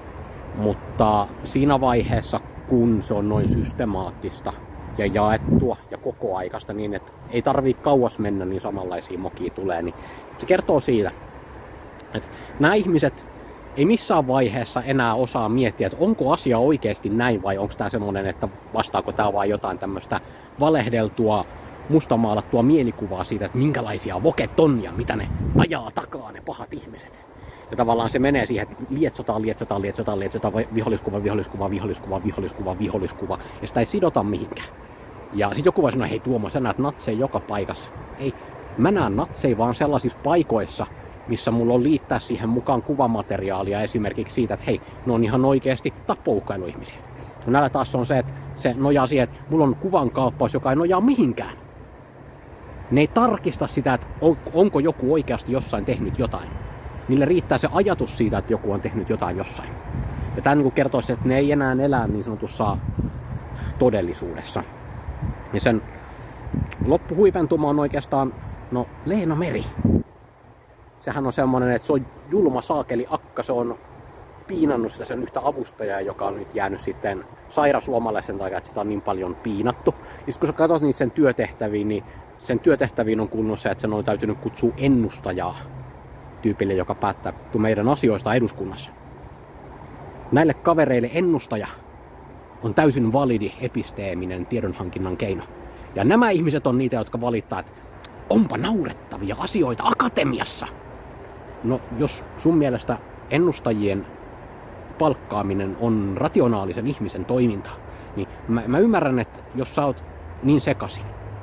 Mutta siinä vaiheessa, kun se on noin systemaattista ja jaettua ja kokoaikaista niin, että ei tarvitse kauas mennä, niin samanlaisia mokia tulee, niin se kertoo siitä, että nämä ihmiset ei missään vaiheessa enää osaa miettiä, että onko asia oikeasti näin vai onko tämä semmoinen, että vastaako tämä vain jotain tämmöistä valehdeltua, mustamaalattua mielikuvaa siitä, että minkälaisia voket on ja mitä ne ajaa takaa ne pahat ihmiset. Ja tavallaan se menee siihen, että lietsotaan, lietsotaan, lietsotaan, lietsotaan, viholliskuva, viholliskuva, viholliskuva, viholliskuva, viholliskuva, ja sitä ei sidota mihinkään. Ja sitten joku voi sanoa, hei Tuomo, sä näet natseja joka paikassa. Ei, mä näen natseja vaan sellaisissa paikoissa, missä mulla on liittää siihen mukaan kuvamateriaalia esimerkiksi siitä, että hei, ne on ihan oikeasti tappouhkailuihmisiä. No näillä taas on se, että se nojaa siihen, että mulla on kuvan kaappaus, joka ei nojaa mihinkään. Ne ei tarkista sitä, että on, onko joku oikeasti jossain tehnyt jotain. Niille riittää se ajatus siitä, että joku on tehnyt jotain jossain. Ja tämä niin kertoo se, että ne ei enää elä niin sanotussa todellisuudessa. Ja sen loppuhuipentuma on oikeastaan, no, Leena Meri. Sehän on semmoinen, että se on julma saakeli akka, se on piinannut sitä sen yhtä avustajaa, joka on nyt jäänyt sitten sairaslomalle sen takia, että sitä on niin paljon piinattu. Ja kun sä katsot niitä sen työtehtäviin, niin sen työtehtäviin on kuulunut se, että sen on täytynyt kutsua ennustajaa tyypille, joka päättää meidän asioista eduskunnassa. Näille kavereille ennustaja on täysin validi episteeminen tiedonhankinnan keino. Ja nämä ihmiset on niitä, jotka valittaa, että onpa naurettavia asioita akatemiassa. No, jos sun mielestä ennustajien palkkaaminen on rationaalisen ihmisen toiminta, niin mä, mä ymmärrän, että jos sä oot niin sekaisin,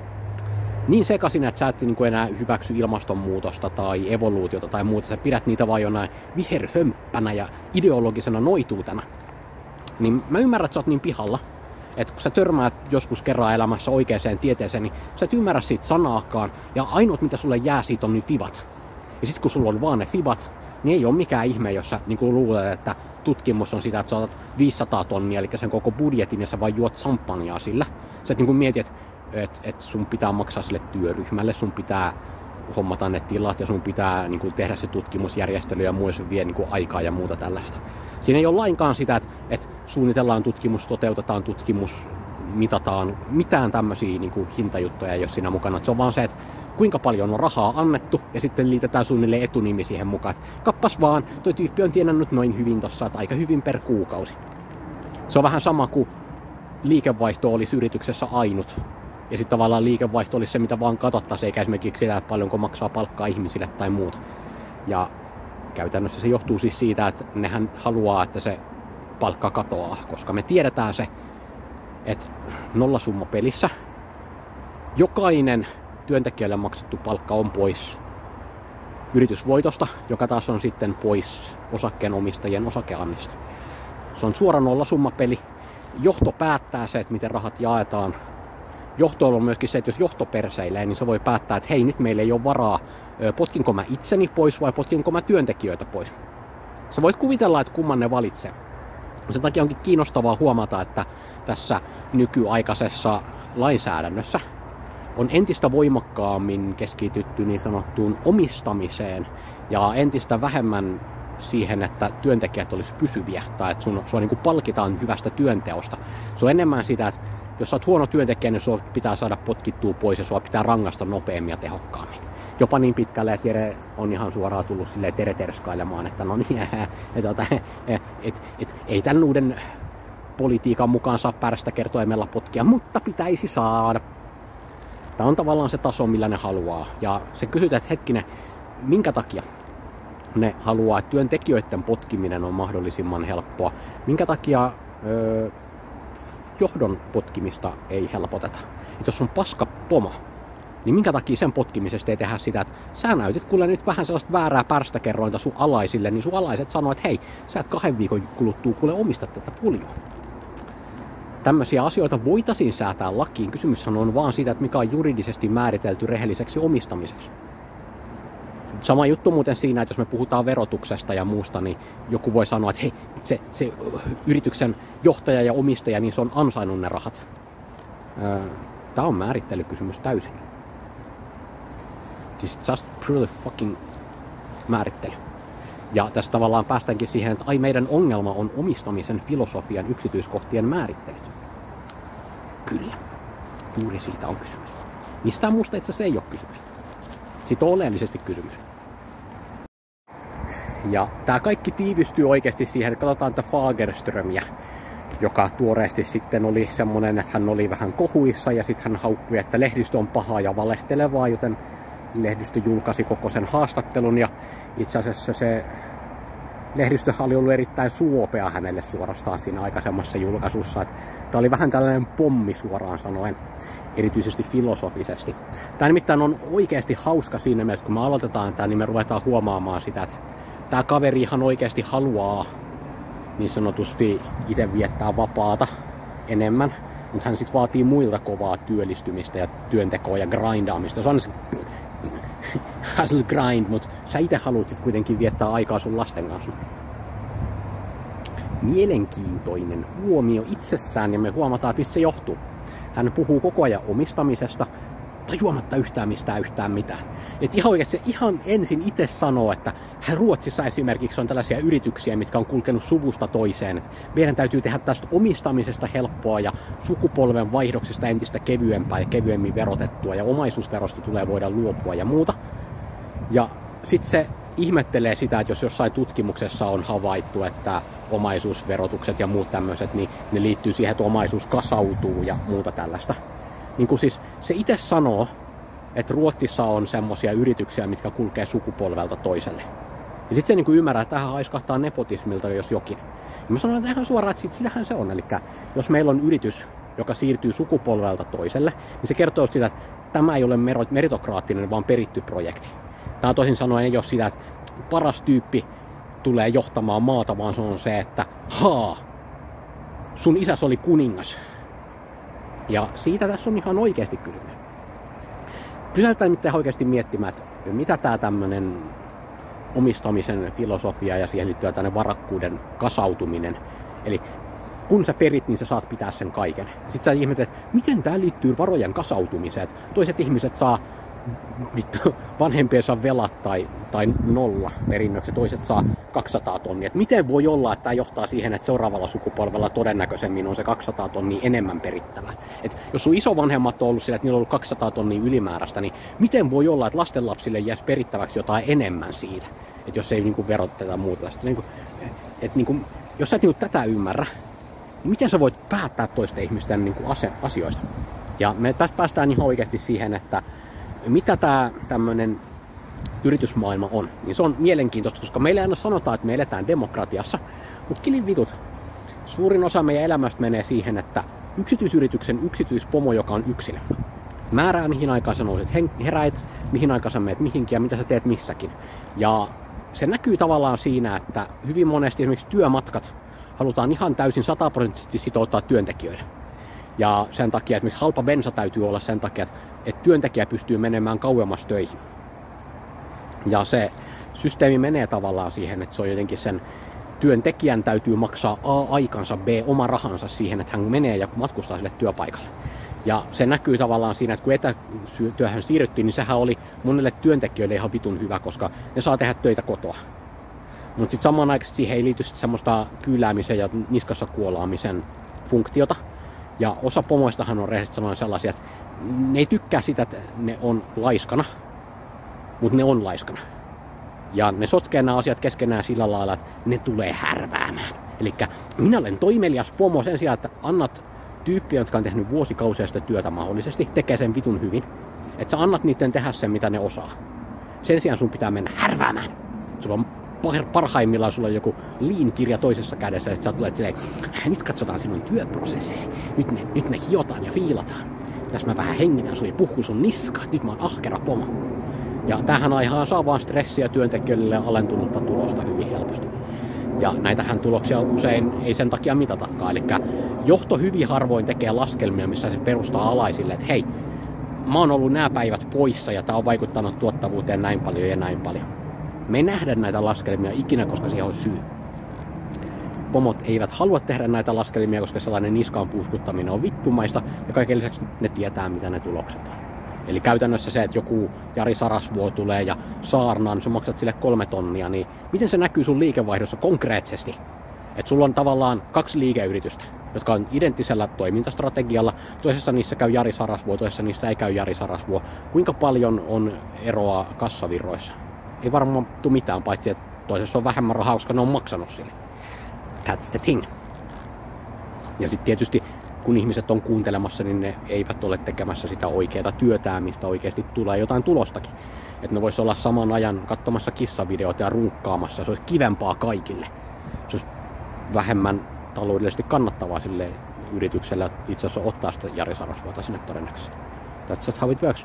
niin sekaisin, että sä et niin kuin enää hyväksy ilmastonmuutosta tai evoluutiota tai muuta, sä pidät niitä vaan jonain viherhömppänä ja ideologisena noituutena, niin mä ymmärrän, että sä oot niin pihalla, että kun sä törmäät joskus kerran elämässä oikeaan tieteeseen, niin sä et ymmärrä siitä sanaakaan, ja ainoat mitä sulle jää siitä on niin fibat. Ja sit kun sulla on vaan ne fibat, niin ei ole mikään ihme, jos sä niin kuin luulet, että tutkimus on sitä, että sä otat viisisataa tonnia, eli sen koko budjetin, ja sä vaan juot champanjaa sillä. Sä et niin kuin mieti, että et, et sun pitää maksaa sille työryhmälle, sun pitää hommata ne tilat, ja sun pitää niin kuin tehdä se tutkimusjärjestely, ja muissa vie niin kuin aikaa ja muuta tällaista. Siinä ei ole lainkaan sitä, että, että suunnitellaan tutkimus, toteutetaan tutkimus, mitataan, mitään tämmöisiä niin kuin hintajuttuja ei ole siinä mukana. Se on vaan se, että kuinka paljon on rahaa annettu, ja sitten liitetään suunnilleen etunimi siihen mukaan. Kappas vaan, toi tyyppi on tienannut noin hyvin tossa, että aika hyvin per kuukausi. Se on vähän sama kuin liikevaihto olisi yrityksessä ainut. Ja sitten tavallaan liikevaihto olisi se, mitä vaan katsottaisiin, eikä esimerkiksi sitä, että paljonko maksaa palkkaa ihmisille tai muuta. Ja käytännössä se johtuu siis siitä, että nehän haluaa, että se palkka katoaa, koska me tiedetään se, että nollasumma pelissä jokainen työntekijälle maksettu palkka on pois yritysvoitosta, joka taas on sitten pois osakkeenomistajien osakeannista. Se on suora nollasummapeli. Johto päättää se, että miten rahat jaetaan. Johtoilla on myöskin se, että jos johto perseilee, niin se voi päättää, että hei, nyt meillä ei ole varaa, potkinko mä itseni pois vai potkinko mä työntekijöitä pois. Sä voit kuvitella, että kumman ne valitsee. Sen takia onkin kiinnostavaa huomata, että tässä nykyaikaisessa lainsäädännössä on entistä voimakkaammin keskitytty niin sanottuun omistamiseen ja entistä vähemmän siihen, että työntekijät olisi pysyviä tai että sun, sua niin kuin palkitaan hyvästä työnteosta. Se on enemmän sitä, että jos sä oot huono työntekijä, niin sua pitää saada potkittua pois ja sua pitää rangaista nopeammin ja tehokkaammin. Jopa niin pitkälle, että Jere on ihan suoraan tullut silleen tereterskailemaan, että no niin, että et, et, et, ei tämän uuden politiikan mukaan saa päästä kertoimella potkia, mutta pitäisi saada. Tämä on tavallaan se taso, millä ne haluaa. Ja se kysytään, että hetkinen, minkä takia ne haluaa, että työntekijöiden potkiminen on mahdollisimman helppoa. Minkä takia öö, johdon potkimista ei helpoteta. Et jos on paska poma, niin minkä takia sen potkimisesta ei tehdä sitä, että sä näytit kuule nyt vähän sellaista väärää pärstäkerrointa sun alaisille, niin sun alaiset sanoo, että hei, sä et kahden viikon kuluttua kuule omista tätä puljua. tämmöisiä asioita voitaisiin säätää lakiin. Kysymyshän on vaan siitä, että mikä on juridisesti määritelty rehelliseksi omistamiseksi. Sama juttu muuten siinä, että jos me puhutaan verotuksesta ja muusta, niin joku voi sanoa, että hei, se, se yrityksen johtaja ja omistaja, niin se on ansainnut ne rahat. Tämä on määrittelykysymys täysin. This is just purely fucking määrittely. Ja tässä tavallaan päästäänkin siihen, että ai meidän ongelma on omistamisen filosofian yksityiskohtien määrittelyt. Kyllä. Juuri siitä on kysymys. Mistään muusta itse asiassa ei ole kysymys. Siitä on oleellisesti kysymys. Ja tämä kaikki tiivistyy oikeasti siihen, että katsotaan tätä Fagerströmiä, joka tuoreesti sitten oli semmonen, että hän oli vähän kohuissa ja sitten hän haukkui, että lehdistö on pahaa ja valehtelevaa, joten lehdistö julkaisi koko sen haastattelun ja itse asiassa se lehdistö oli ollut erittäin suopea hänelle suorastaan siinä aikaisemmassa julkaisussa. Tämä oli vähän tällainen pommi suoraan sanoen, erityisesti filosofisesti. Tämä nimittäin on oikeasti hauska siinä mielessä, kun me aloitetaan tämä, niin me ruvetaan huomaamaan sitä, että tämä kaveri ihan oikeasti haluaa niin sanotusti itse viettää vapaata enemmän, mutta hän sitten vaatii muilta kovaa työllistymistä ja työntekoa ja grindaamista. Se on se hustle grind, mutta sä itse haluat sit kuitenkin viettää aikaa sun lasten kanssa. Mielenkiintoinen huomio itsessään, ja me huomataan, että mistä se johtuu. Hän puhuu koko ajan omistamisesta, tajuamatta yhtään mistään yhtään mitään. Et ihan oikeasti ihan ensin itse sanoo, että hän Ruotsissa esimerkiksi on tällaisia yrityksiä, mitkä on kulkenut suvusta toiseen. Et meidän täytyy tehdä tästä omistamisesta helppoa ja sukupolven vaihdoksista entistä kevyempää ja kevyemmin verotettua. Ja omaisuusverosta tulee voida luopua ja muuta. Ja sitten se ihmettelee sitä, että jos jossain tutkimuksessa on havaittu, että omaisuusverotukset ja muut tämmöiset, niin ne liittyy siihen, että omaisuus kasautuu ja muuta tällaista. Niin kuin siis se itse sanoo, että Ruotsissa on semmoisia yrityksiä, mitkä kulkee sukupolvelta toiselle. Ja sitten se niin kuin ymmärrää, että tähän haiskahtaa nepotismilta jos jokin. Ja mä sanon että ihan suoraan, että sit sitähän se on. Eli jos meillä on yritys, joka siirtyy sukupolvelta toiselle, niin se kertoo sitä, että tämä ei ole meritokraattinen, vaan peritty projekti. Tämä toisin sanoen ei ole sitä, että paras tyyppi tulee johtamaan maata, vaan se on se, että haa, sun isäs oli kuningas. Ja siitä tässä on ihan oikeasti kysymys. Pysäytään nyt oikeasti miettimään, että mitä tämä tämmöinen omistamisen filosofia ja siihen liittyvä tänne varakkuuden kasautuminen. Eli kun sä perit, niin sä saat pitää sen kaiken. Sitten sä ihmettelet, että miten tämä liittyy varojen kasautumiseen. Toiset ihmiset saa vittu, vanhempiensa velat tai, tai nolla perinnöksi, toiset saa kaksisataa tonnia. Et miten voi olla, että tämä johtaa siihen, että seuraavalla sukupolvella todennäköisemmin on se kaksisataa tonnia enemmän perittävä? Et jos sun isovanhemmat on ollut sillä, että niillä on ollut kaksisataa tonnia ylimääräistä, niin miten voi olla, että lastenlapsille jäisi perittäväksi jotain enemmän siitä, että jos ei niinku veroteta muuta? Niinku, et niinku, jos sä et niinku tätä ymmärrä, niin miten sä voit päättää toisten ihmisten niinku asioista? Ja me tästä päästään ihan oikeasti siihen, että mitä tämä tämmöinen yritysmaailma on, niin se on mielenkiintoista, koska meille aina sanotaan, että me eletään demokratiassa, mutta kilivitut, suurin osa meidän elämästä menee siihen, että yksityisyrityksen yksityispomo, joka on yksilö, määrää mihin aikaan sä nouset heräit, mihin aikaan sä meet mihinkin ja mitä sä teet missäkin. Ja se näkyy tavallaan siinä, että hyvin monesti esimerkiksi työmatkat halutaan ihan täysin sataprosenttisesti sitouttaa työntekijöille. Ja sen takia, että esimerkiksi halpa bensa täytyy olla sen takia, että työntekijä pystyy menemään kauemmas töihin. Ja se systeemi menee tavallaan siihen, että se on jotenkin sen työntekijän täytyy maksaa A aikansa, B oma rahansa siihen, että hän menee ja matkustaa sille työpaikalle. Ja se näkyy tavallaan siinä, että kun etätyöhön siirryttiin, niin sehän oli monelle työntekijöille ihan vitun hyvä, koska ne saa tehdä töitä kotoa. Mutta sitten samanaikaisesti siihen ei liity semmoista kyyläämisen ja niskassa kuolaamisen funktiota. Ja osa pomoistahan on rehellisesti sanoen sellaisia, että ne ei tykkää sitä, että ne on laiskana, mutta ne on laiskana. Ja ne sotkee nämä asiat keskenään sillä lailla, että ne tulee härväämään. Eli minä olen toimelias pomo sen sijaan, että annat tyyppiä, jotka on tehnyt vuosikausia sitä työtä mahdollisesti, tekee sen vitun hyvin. Että sä annat niiden tehdä sen, mitä ne osaa. Sen sijaan sun pitää mennä härväämään. Sulla on parhaimmillaan sulla on joku lean-kirja toisessa kädessä ja sit sä tulet silleen, nyt katsotaan sinun työprosessisi. Nyt ne, nyt ne hiotaan ja fiilataan. Tässä mä vähän hengitän sun ja puhku sun niskaan. Nyt mä oon ahkera pomo. Ja tämähän aihaa saa vaan stressiä työntekijöille ja alentunutta tulosta hyvin helposti. Ja näitähän tuloksia usein ei sen takia mitatakaan. Eli johto hyvin harvoin tekee laskelmia, missä se perustaa alaisille, että hei, mä oon ollut nämä päivät poissa ja tää on vaikuttanut tuottavuuteen näin paljon ja näin paljon. Me ei nähdä näitä laskelmia ikinä, koska siihen on syy. Pomot eivät halua tehdä näitä laskelmia, koska sellainen niskaan puuskuttaminen on vittumaista ja kaiken lisäksi ne tietää, mitä ne tulokset on. Eli käytännössä se, että joku Jari Sarasvuo tulee ja saarnaan, sä maksat sille kolme tonnia, niin miten se näkyy sun liikevaihdossa konkreettisesti? Että sulla on tavallaan kaksi liikeyritystä, jotka on identtisellä toimintastrategialla. Toisessa niissä käy Jari Sarasvuo, toisessa niissä ei käy Jari Sarasvuo. Kuinka paljon on eroa kassavirroissa? Ei varmaan tule mitään, paitsi että toisessa on vähemmän rahaa, koska ne on maksanut sille. That's the thing. Ja sitten tietysti kun ihmiset on kuuntelemassa, niin ne eivät ole tekemässä sitä oikeaa työtään, mistä oikeasti tulee jotain tulostakin. Että ne vois olla saman ajan katsomassa kissavideoita ja runkkaamassa. Se olisi kivempaa kaikille. Se olisi vähemmän taloudellisesti kannattavaa sille yritykselle itse asiassa ottaa sitä Jari Sarasvuota sinne todennäköisesti. That's just how it works.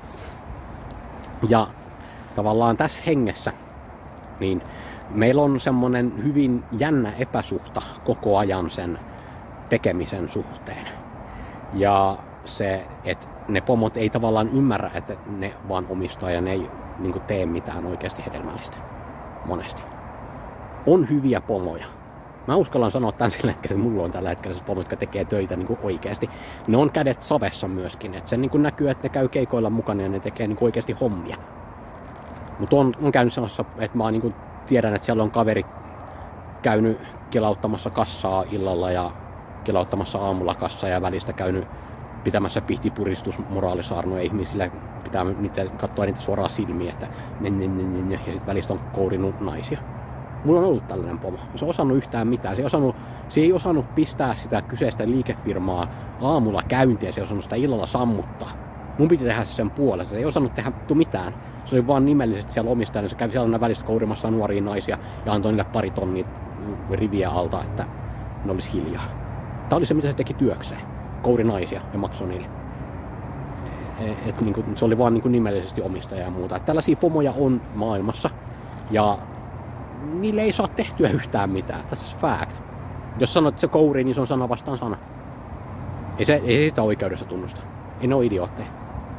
Ja tavallaan tässä hengessä, niin meillä on semmonen hyvin jännä epäsuhta koko ajan sen tekemisen suhteen. Ja se, että ne pomot ei tavallaan ymmärrä, että ne vaan omistaa ja ne ei niin kuin tee mitään oikeasti hedelmällistä. Monesti. On hyviä pomoja. Mä uskallan sanoa tän sillä hetkellä, että mulla on tällä hetkellä pomot, jotka tekee töitä niin kuin oikeasti. Ne on kädet savessa myöskin. Että se niin kuin näkyy, että ne käy keikoilla mukana ja ne tekee niin kuin oikeasti hommia. Mutta on, on käynyt sellaisessa, että mä niin kuin tiedän, että siellä on kaveri käynyt kilauttamassa kassaa illalla ja kilauttamassa aamulla kassaa ja välistä käynyt pitämässä pihtipuristusmoraalisaarnoja ihmisillä, pitää niitä, katsoa niitä suoraan silmiä, että ne, ne, ne, ne, ne, ja sitten välistä on kourinut naisia. Mulla on ollut tällainen pomo. Se ei osannut yhtään mitään. Se ei osannut, se ei osannut pistää sitä kyseistä liikefirmaa aamulla käyntiä, se ei osannut sitä illalla sammuttaa. Mun piti tehdä sen puolesta. Se ei osannut tehdä mitään. Se oli vaan nimellisesti siellä omistajana. Se kävi siellä välistä kourimassa nuoria naisia ja antoi niille pari tonnia riviä alta, että ne olisi hiljaa. Tämä oli se, mitä se teki työkseen. Kouri naisia ja maksoi niille. Et, niin kuin, se oli vaan niin kuin nimellisesti omistaja ja muuta. Et tällaisia pomoja on maailmassa. Ja niille ei saa tehtyä yhtään mitään. Tässä on fact. Jos sanot, että se kouri, niin se on sana vastaan sana. Ei, se, ei sitä oikeudessa tunnusta. Ei ne ole idiootteja.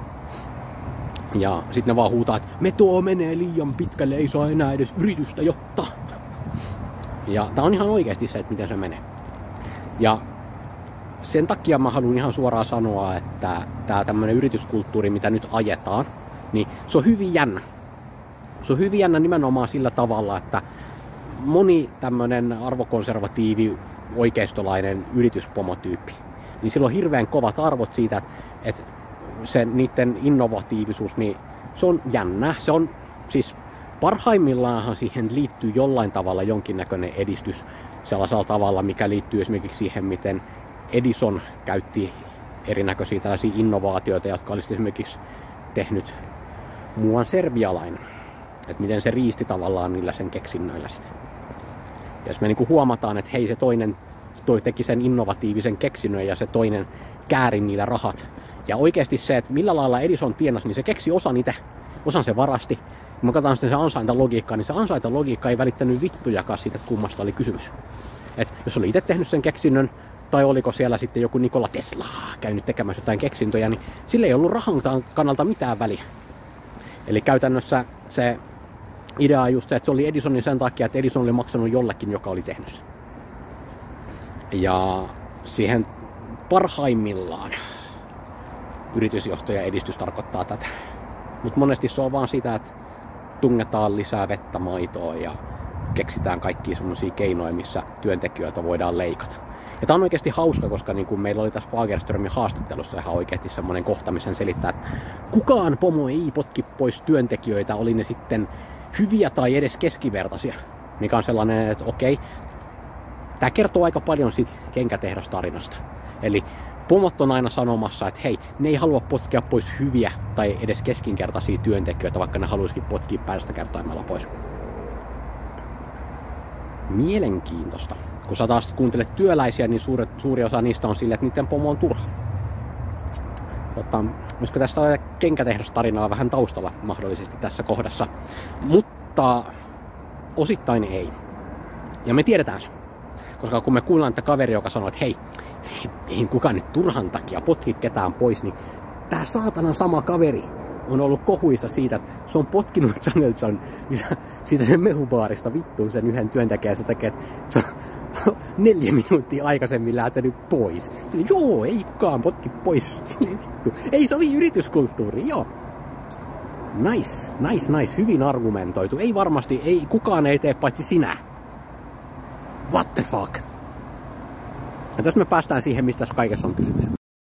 Ja sitten ne vaan huutaa, että me tuo menee liian pitkälle, ei saa enää edes yritystä johtaa. Ja tää on ihan oikeasti se, että miten se menee. Ja sen takia mä haluan ihan suoraan sanoa, että tää tämmönen yrityskulttuuri, mitä nyt ajetaan, niin se on hyvin jännä. Se on hyvin jännä nimenomaan sillä tavalla, että moni tämmönen arvokonservatiivi, oikeistolainen yrityspomotyyppi, niin sillä on hirveän kovat arvot siitä, että, että se niiden innovatiivisuus, niin se on jännä. Se on siis parhaimmillaanhan siihen liittyy jollain tavalla jonkinnäköinen edistys sellaisella tavalla, mikä liittyy esimerkiksi siihen, miten Edison käytti erinäköisiä tällaisia innovaatioita, jotka olisi esimerkiksi tehnyt muuan serbialainen. Että miten se riisti tavallaan niillä sen keksinnöillä sitä. Ja jos me niinku huomataan, että hei, se toinen toi teki sen innovatiivisen keksinnön ja se toinen kääri niillä rahat. Ja oikeasti se, että millä lailla Edison tienasi, niin se keksi osan itse, osan se varasti. Kun me katsotaan sitten se ansaintalogiikkaa, niin se ansaintalogiikka ei välittänyt vittujakaan siitä, että kummasta oli kysymys. Et jos oli itse tehnyt sen keksinnön, tai oliko siellä sitten joku Nikola Tesla käynyt tekemässä jotain keksintöjä, niin sillä ei ollut rahan kannalta mitään väliä. Eli käytännössä se idea on just se, että se oli Edisonin sen takia, että Edison oli maksanut jollekin, joka oli tehnyt sen. Ja siihen parhaimmillaan yritysjohto ja edistys tarkoittaa tätä. Mutta monesti se on vaan sitä, että tungetaan lisää vettä maitoon ja keksitään kaikkia semmoisia keinoja, missä työntekijöitä voidaan leikata. Ja tää on oikeasti hauska, koska niin kuin meillä oli tässä Fagerströmin haastattelussa ihan oikeasti semmoinen kohta, missä selittää, että kukaan pomo ei potki pois työntekijöitä, oli ne sitten hyviä tai edes keskivertaisia. Mikä on sellainen, että okei, tää kertoo aika paljon siitä kenkätehdastarinasta. Eli pomot on aina sanomassa, että hei, ne ei halua potkia pois hyviä tai edes keskinkertaisia työntekijöitä, vaikka ne haluisikin potkia päästä kertaimella pois. Mielenkiintoista. Kun sä taas kuuntelet työläisiä, niin suuri, suuri osa niistä on silleen, että niiden pomo on turha. Tota, olisiko tässä on kenkätehdastarinaa vähän taustalla mahdollisesti tässä kohdassa, mutta osittain ei. Ja me tiedetään se. Koska kun me kuullaan, että kaveri, joka sanoo, että hei, ei kukaan nyt turhan takia potki ketään pois, niin tää saatanan sama kaveri on ollut kohuissa siitä, että se on potkinut Jungle siitä sen mehubaarista vittuun sen yhden työntekijän sen takia, että se on neljä minuuttia aikaisemmin lähtenyt pois. Sille, joo, ei kukaan potki pois. Sille, vittu, ei sovi yrityskulttuuri, joo. Nice, nice, nice, hyvin argumentoitu. Ei varmasti, ei, kukaan ei tee paitsi sinä. What the fuck? Ja tässä me päästään siihen, mistä tässä kaikessa on kysymys.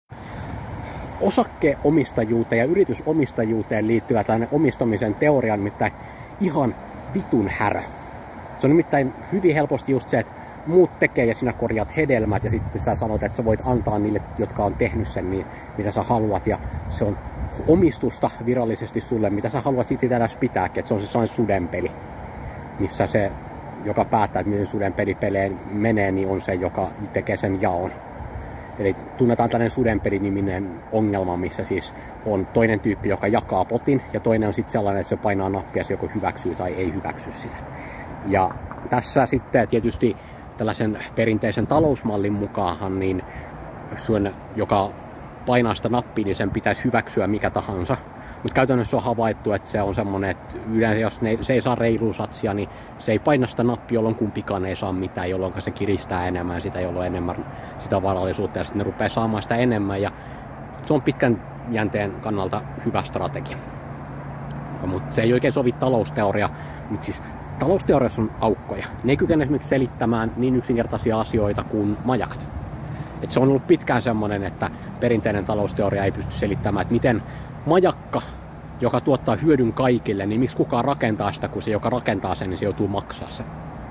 Osakkeomistajuuteen ja yritysomistajuuteen liittyvä tällainen omistamisen teoria on nimittäin ihan vitun härö. Se on nimittäin hyvin helposti just se, että muut tekee ja sinä korjaat hedelmät ja sitten sä sanot, että sä voit antaa niille, jotka on tehnyt sen niin, mitä sä haluat. Ja se on omistusta virallisesti sulle, mitä sä haluat siitä tällä pitääkin. Että se on se sellainen sudenpeli, missä se, joka päättää, että miten sudenpeli peleen menee, niin on se, joka tekee sen jaon. Eli tunnetaan tällainen sudenpeli-niminen ongelma, missä siis on toinen tyyppi, joka jakaa potin, ja toinen on sitten sellainen, että se painaa nappia, se joko hyväksyy tai ei hyväksy sitä. Ja tässä sitten tietysti tällaisen perinteisen talousmallin mukaanhan, niin sun, joka painaa sitä nappia, niin sen pitäisi hyväksyä mikä tahansa. Mutta käytännössä on havaittu, että se on semmoinen, että yleensä jos ne, se ei saa reilua satsia, niin se ei paina sitä nappia, jolloin kumpikaan ei saa mitään, jolloin se kiristää enemmän sitä, jolloin enemmän sitä varallisuutta ja sitten ne rupeaa saamaan sitä enemmän. Ja se on pitkän jänteen kannalta hyvä strategia. Mutta se ei oikein sovi talousteoria, mutta siis talousteoriassa on aukkoja. Ne ei kykene esimerkiksi selittämään niin yksinkertaisia asioita kuin majakset. Et se on ollut pitkään semmoinen, että perinteinen talousteoria ei pysty selittämään, että miten majakka, joka tuottaa hyödyn kaikille, niin miksi kukaan rakentaa sitä, kun se, joka rakentaa sen, niin se joutuu maksaa sen.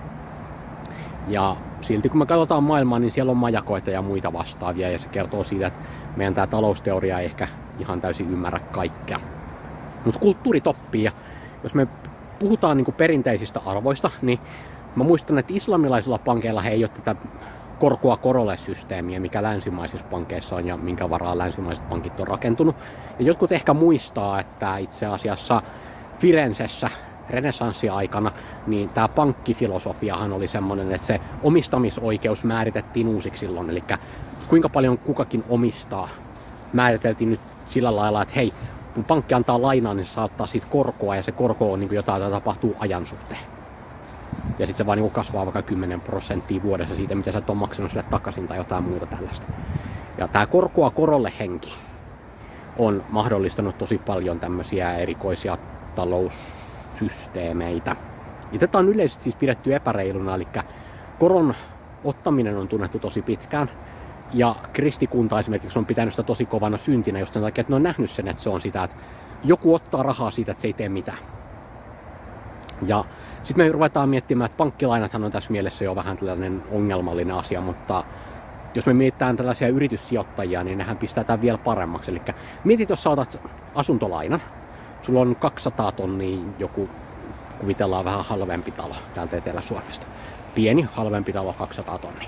Ja silti kun me katsotaan maailmaa, niin siellä on majakoita ja muita vastaavia, ja se kertoo siitä, että meidän tämä talousteoria ei ehkä ihan täysin ymmärrä kaikkea. Mutta kulttuuri toppii, ja jos me puhutaan niin kuin perinteisistä arvoista, niin mä muistan, että islamilaisilla pankeilla he ei ole tätä korkoa korolle systeemiä, mikä länsimaisissa pankeissa on ja minkä varaan länsimaiset pankit on rakentunut. Ja jotkut ehkä muistaa, että itse asiassa Firenzessä renessanssi-aikana niin tämä pankkifilosofiahan oli semmoinen, että se omistamisoikeus määritettiin uusiksi silloin. Eli kuinka paljon kukakin omistaa määriteltiin nyt sillä lailla, että hei, kun pankki antaa lainaa, niin se saa ottaa siitä korkoa ja se korko on niin kuin jotain, jota tapahtuu ajan suhteen. Ja sitten se vaan niin kasvaa vaikka kymmenen prosenttia vuodessa siitä, mitä sä et ole maksanut sille takaisin tai jotain muuta tällaista. Ja tämä korkoa korolle henki on mahdollistanut tosi paljon tämmöisiä erikoisia taloussysteemeitä. Ja tätä on yleisesti siis pidetty epäreiluna, eli koron ottaminen on tunnettu tosi pitkään. Ja kristikunta esimerkiksi on pitänyt sitä tosi kovana syntinä just sen takia, että ne on nähnyt sen, että se on sitä, että joku ottaa rahaa siitä, että se ei tee mitään. Ja sitten me ruvetaan miettimään, että pankkilainathan on tässä mielessä jo vähän tällainen ongelmallinen asia, mutta jos me mietitään tällaisia yrityssijoittajia, niin nehän pistää tämän vielä paremmaksi. Eli mietit, jos sä otat asuntolainan, sulla on kaksisataa tonnia joku, kuvitellaan vähän halvempi talo täältä Etelä-Suomesta. Pieni, halvempi talo, kaksisataa tonnia.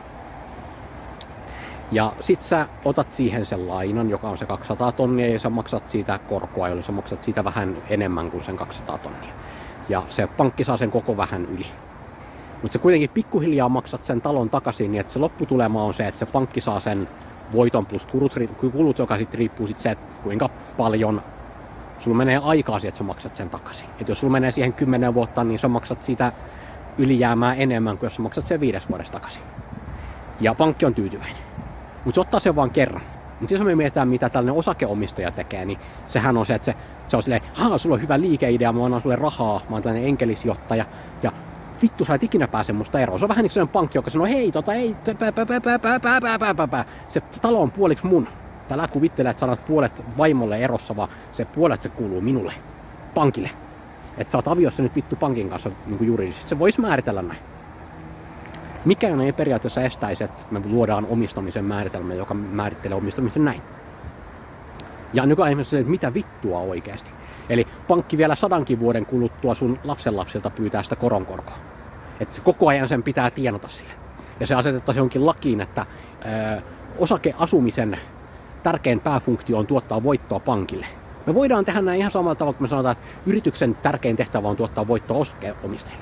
Ja sit sä otat siihen sen lainan, joka on se kaksisataa tonnia, ja sä maksat siitä korkoa, jolloin sä maksat siitä vähän enemmän kuin sen kaksisataa tonnia. Ja se pankki saa sen koko vähän yli. Mutta sä kuitenkin pikkuhiljaa maksat sen talon takaisin, niin että se lopputulema on se, että se pankki saa sen voiton plus kulut, kulut joka sitten riippuu sit se, että kuinka paljon sulla menee aikaa siihen, että sä maksat sen takaisin. Et jos sulla menee siihen kymmenen vuotta, niin sä maksat siitä ylijäämää enemmän kuin jos sä maksat sen viides vuodessa takaisin. Ja pankki on tyytyväinen. Mutta se ottaa sen vaan kerran. Mutta jos me mietitään, mitä tällainen osakeomistaja tekee, niin sehän on se, että se, se on silleen, haa, sulla on hyvä liikeidea, mä annan sulle rahaa, mä oon tällainen enkelisijoittaja, ja vittu, sä et ikinä pääse musta eroon. Se on vähän niin kuin sellainen pankki, joka sanoo, hei, tota, ei, pä, pä, pä, pä, pä, pä, pä, pä, pä. Se talo on puoliksi mun. Täällä kuvittelee, että sanat puolet vaimolle erossa, vaan se puolet se kuuluu minulle, pankille. Että sä oot aviossa nyt vittu pankin kanssa niin kuin juridisesti. Se voisi määritellä näin. Mikään ei periaatteessa estäisi, että me luodaan omistamisen määritelmä, joka määrittelee omistamisen näin. Ja nykyään ihmiset että mitä vittua oikeasti. Eli pankki vielä sadankin vuoden kuluttua sun lapsenlapsilta pyytää sitä koronkorkoa. Että koko ajan sen pitää tienata sille. Ja se asetettaisiin jonkin lakiin, että ö, osakeasumisen tärkein pääfunktio on tuottaa voittoa pankille. Me voidaan tehdä näin ihan samalla tavalla, kun me sanotaan, että yrityksen tärkein tehtävä on tuottaa voittoa osakeomistajille.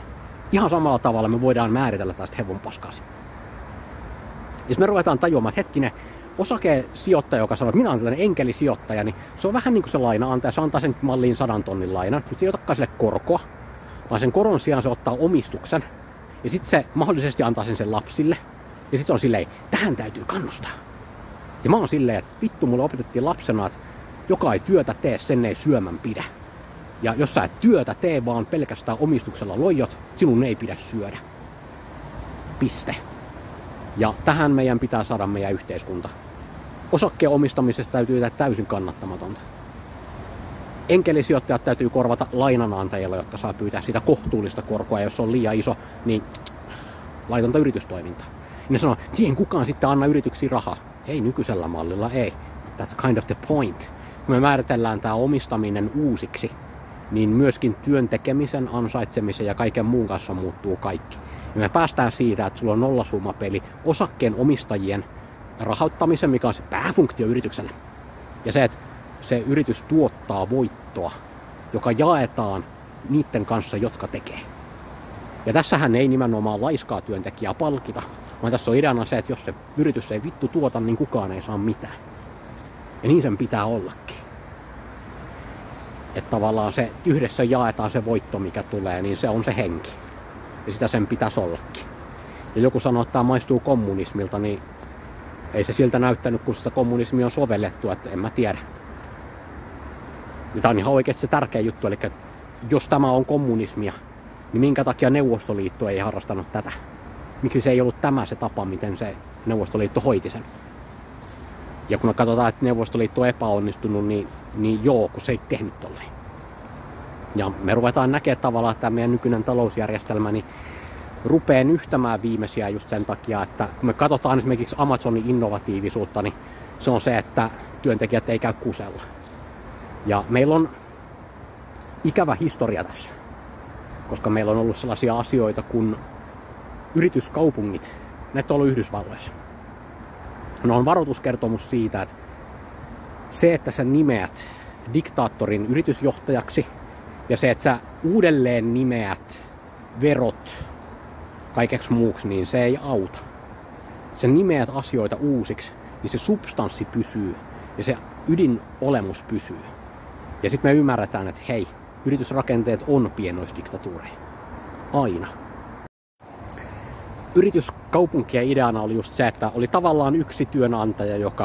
Ihan samalla tavalla me voidaan määritellä tästä hevonpaskasi. Jos me ruvetaan tajuamaan, että hetkinen, osakesijoittaja, joka sanoo, että minä olen tällainen enkelisijoittaja, niin se on vähän niin kuin se lainaantaja. Se antaa sen malliin sadan tonnin lainan, mutta se ei otakaan sille korkoa, vaan sen koron sijaan se ottaa omistuksen. Ja sitten se mahdollisesti antaa sen sen lapsille. Ja sitten se on silleen, tähän täytyy kannustaa. Ja mä oon silleen, että vittu, mulle opetettiin lapsena, että joka ei työtä tee, sen ei syömän pidä. Ja jos sä et työtä tee, vaan pelkästään omistuksella loijot, sinun ei pidä syödä. Piste. Ja tähän meidän pitää saada meidän yhteiskunta. Osakkeen omistamisesta täytyy tehdä täysin kannattamatonta. Enkelisijoittajat täytyy korvata lainanantajilla, jotka saa pyytää sitä kohtuullista korkoa. Ja jos se on liian iso, niin laitonta yritystoimintaa. Ja ne sanoo, että siihen kukaan sitten anna yrityksiin rahaa. Ei nykyisellä mallilla, ei. That's kind of the point. Kun me määritellään tämä omistaminen uusiksi, niin myöskin työn tekemisen, ansaitsemisen ja kaiken muun kanssa muuttuu kaikki. Ja me päästään siitä, että sulla on nollasummapeli osakkeen omistajien rahoittamisen, mikä on se pääfunktio yritykselle. Ja se, että se yritys tuottaa voittoa, joka jaetaan niiden kanssa, jotka tekee. Ja tässähän ei nimenomaan laiskaa työntekijää palkita, vaan tässä on ideana se, että jos se yritys ei vittu tuota, niin kukaan ei saa mitään. Ja niin sen pitää ollakin. Että tavallaan se yhdessä jaetaan se voitto, mikä tulee, niin se on se henki. Ja sitä sen pitäisi ollakin. Ja joku sanoo, että tämä maistuu kommunismilta, niin ei se siltä näyttänyt, kun sitä kommunismia on sovellettu, että en mä tiedä. Ja tämä on ihan oikeasti se tärkeä juttu, eli jos tämä on kommunismia, niin minkä takia Neuvostoliitto ei harrastanut tätä? Miksi se ei ollut tämä se tapa, miten se Neuvostoliitto hoiti sen? Ja kun me katsotaan, että Neuvostoliitto on epäonnistunut, niin, niin joo, kun se ei tehnyt tolleen. Ja me ruvetaan näkemään tavallaan, että tämä meidän nykyinen talousjärjestelmä niin rupeaa nyhtämään viimeisiä just sen takia, että kun me katsotaan esimerkiksi Amazonin innovatiivisuutta, niin se on se, että työntekijät ei käy kusella. Ja meillä on ikävä historia tässä, koska meillä on ollut sellaisia asioita kuin yrityskaupungit. Näitä on ollut Yhdysvalloissa. No on varoituskertomus siitä, että se, että sä nimeät diktaattorin yritysjohtajaksi ja se, että sä uudelleen nimeät verot kaikeksi muuksi, niin se ei auta. Sä nimeät asioita uusiksi, niin se substanssi pysyy ja se ydinolemus pysyy. Ja sitten me ymmärretään, että hei, yritysrakenteet on pienoisdiktatuureja. Aina. Yrityskaupunkien ideana oli just se, että oli tavallaan yksi työnantaja, joka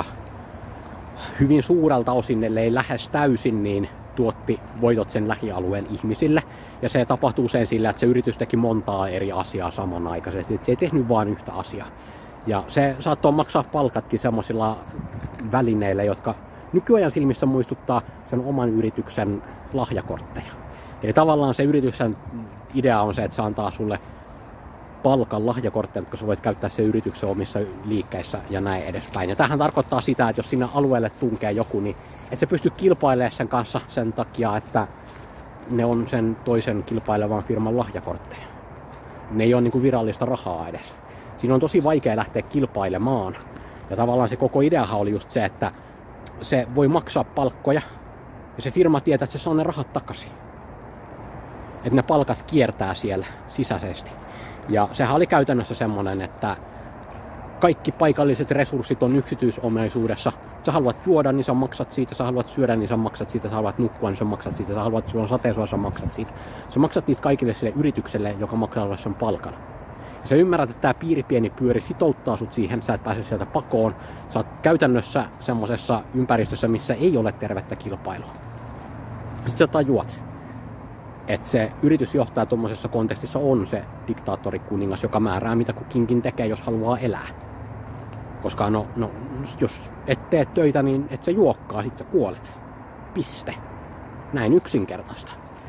hyvin suurelta osin, ellei lähes täysin, niin tuotti voitot sen lähialueen ihmisille. Ja se tapahtuu sen sillä, että se yritys teki montaa eri asiaa samanaikaisesti. Että se ei tehnyt vain yhtä asiaa. Ja se saattoi maksaa palkatkin semmoisilla välineillä, jotka nykyajan silmissä muistuttaa sen oman yrityksen lahjakortteja. Eli tavallaan se yrityksen idea on se, että se antaa sulle palkan lahjakortteja, jotka sä voit käyttää sen yrityksen omissa liikkeissä ja näin edespäin. Ja tämähän tarkoittaa sitä, että jos sinne alueelle tunkee joku, niin et sä pysty kilpailemaan sen kanssa sen takia, että ne on sen toisen kilpailevan firman lahjakortteja. Ne ei ole niin kuin virallista rahaa edes. Siinä on tosi vaikea lähteä kilpailemaan. Ja tavallaan se koko ideahan oli just se, että se voi maksaa palkkoja ja se firma tietää, että se saa ne rahat takaisin. Että ne palkat kiertää siellä sisäisesti. Ja sehän oli käytännössä semmoinen, että kaikki paikalliset resurssit on yksityisomaisuudessa. Sä haluat juoda, niin sä maksat siitä. Sä haluat syödä, niin sä maksat siitä. Sä haluat nukkua, niin sä maksat siitä. Sä haluat, sulla on sateisuus, sä maksat siitä. Sä maksat niistä kaikille sille yritykselle, joka maksaa sen palkan. Ja sä ymmärrät, että tää piiripieni pyöri sitouttaa sut siihen. Sä et pääse sieltä pakoon. Sä oot käytännössä semmosessa ympäristössä, missä ei ole tervettä kilpailua. Sitten sä tajuat, että se yritysjohtaja tuommoisessa kontekstissa on se diktaattorikuningas, joka määrää mitä kukinkin tekee, jos haluaa elää. Koska no, no, jos et tee töitä, niin et sä juokkaa, sit sä kuolet. Piste. Näin yksinkertaista.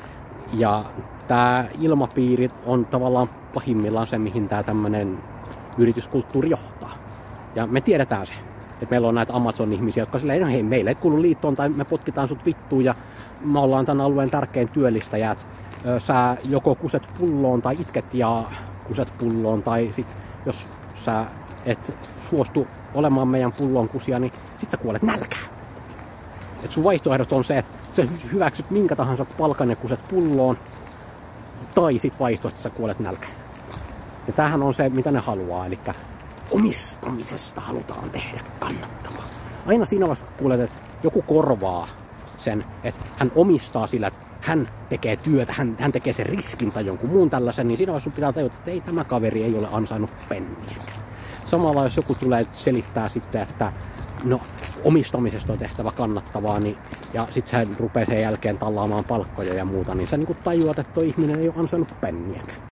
Ja tää ilmapiiri on tavallaan pahimmillaan se, mihin tää tämmönen yrityskulttuuri johtaa. Ja me tiedetään se. Että meillä on näitä Amazon-ihmisiä, jotka silleen, no hei, meille ei kuulu liittoon tai me potkitaan sut vittuun ja me ollaan tämän alueen tärkein työllistäjä. Sä joko kuset pulloon tai itket ja kuset pulloon tai sit jos sä et suostu olemaan meidän pullon kusia, niin sit sä kuolet nälkään. Et sun vaihtoehdot on se, että sä hyväksyt minkä tahansa palkan ja kuset pulloon Tai sit vaihtoehtoisesti sä kuolet nälkään. Ja tämähän on se, mitä ne haluaa, eli omistamisesta halutaan tehdä kannattavaa. Aina siinä vaiheessa, kun kuulet, että joku korvaa sen, että hän omistaa sillä, että hän tekee työtä, hän, hän tekee sen riskin tai jonkun muun tällaisen, niin siinä vaiheessa sun pitää tajuta, että ei, tämä kaveri ei ole ansainnut penniäkään. Samalla jos joku tulee selittää sitten, että no, omistamisesta on tehtävä kannattavaa, niin, ja sit sä rupeaa sen jälkeen tallaamaan palkkoja ja muuta, niin sä niin tajuat, että toi ihminen ei ole ansainnut penniäkään.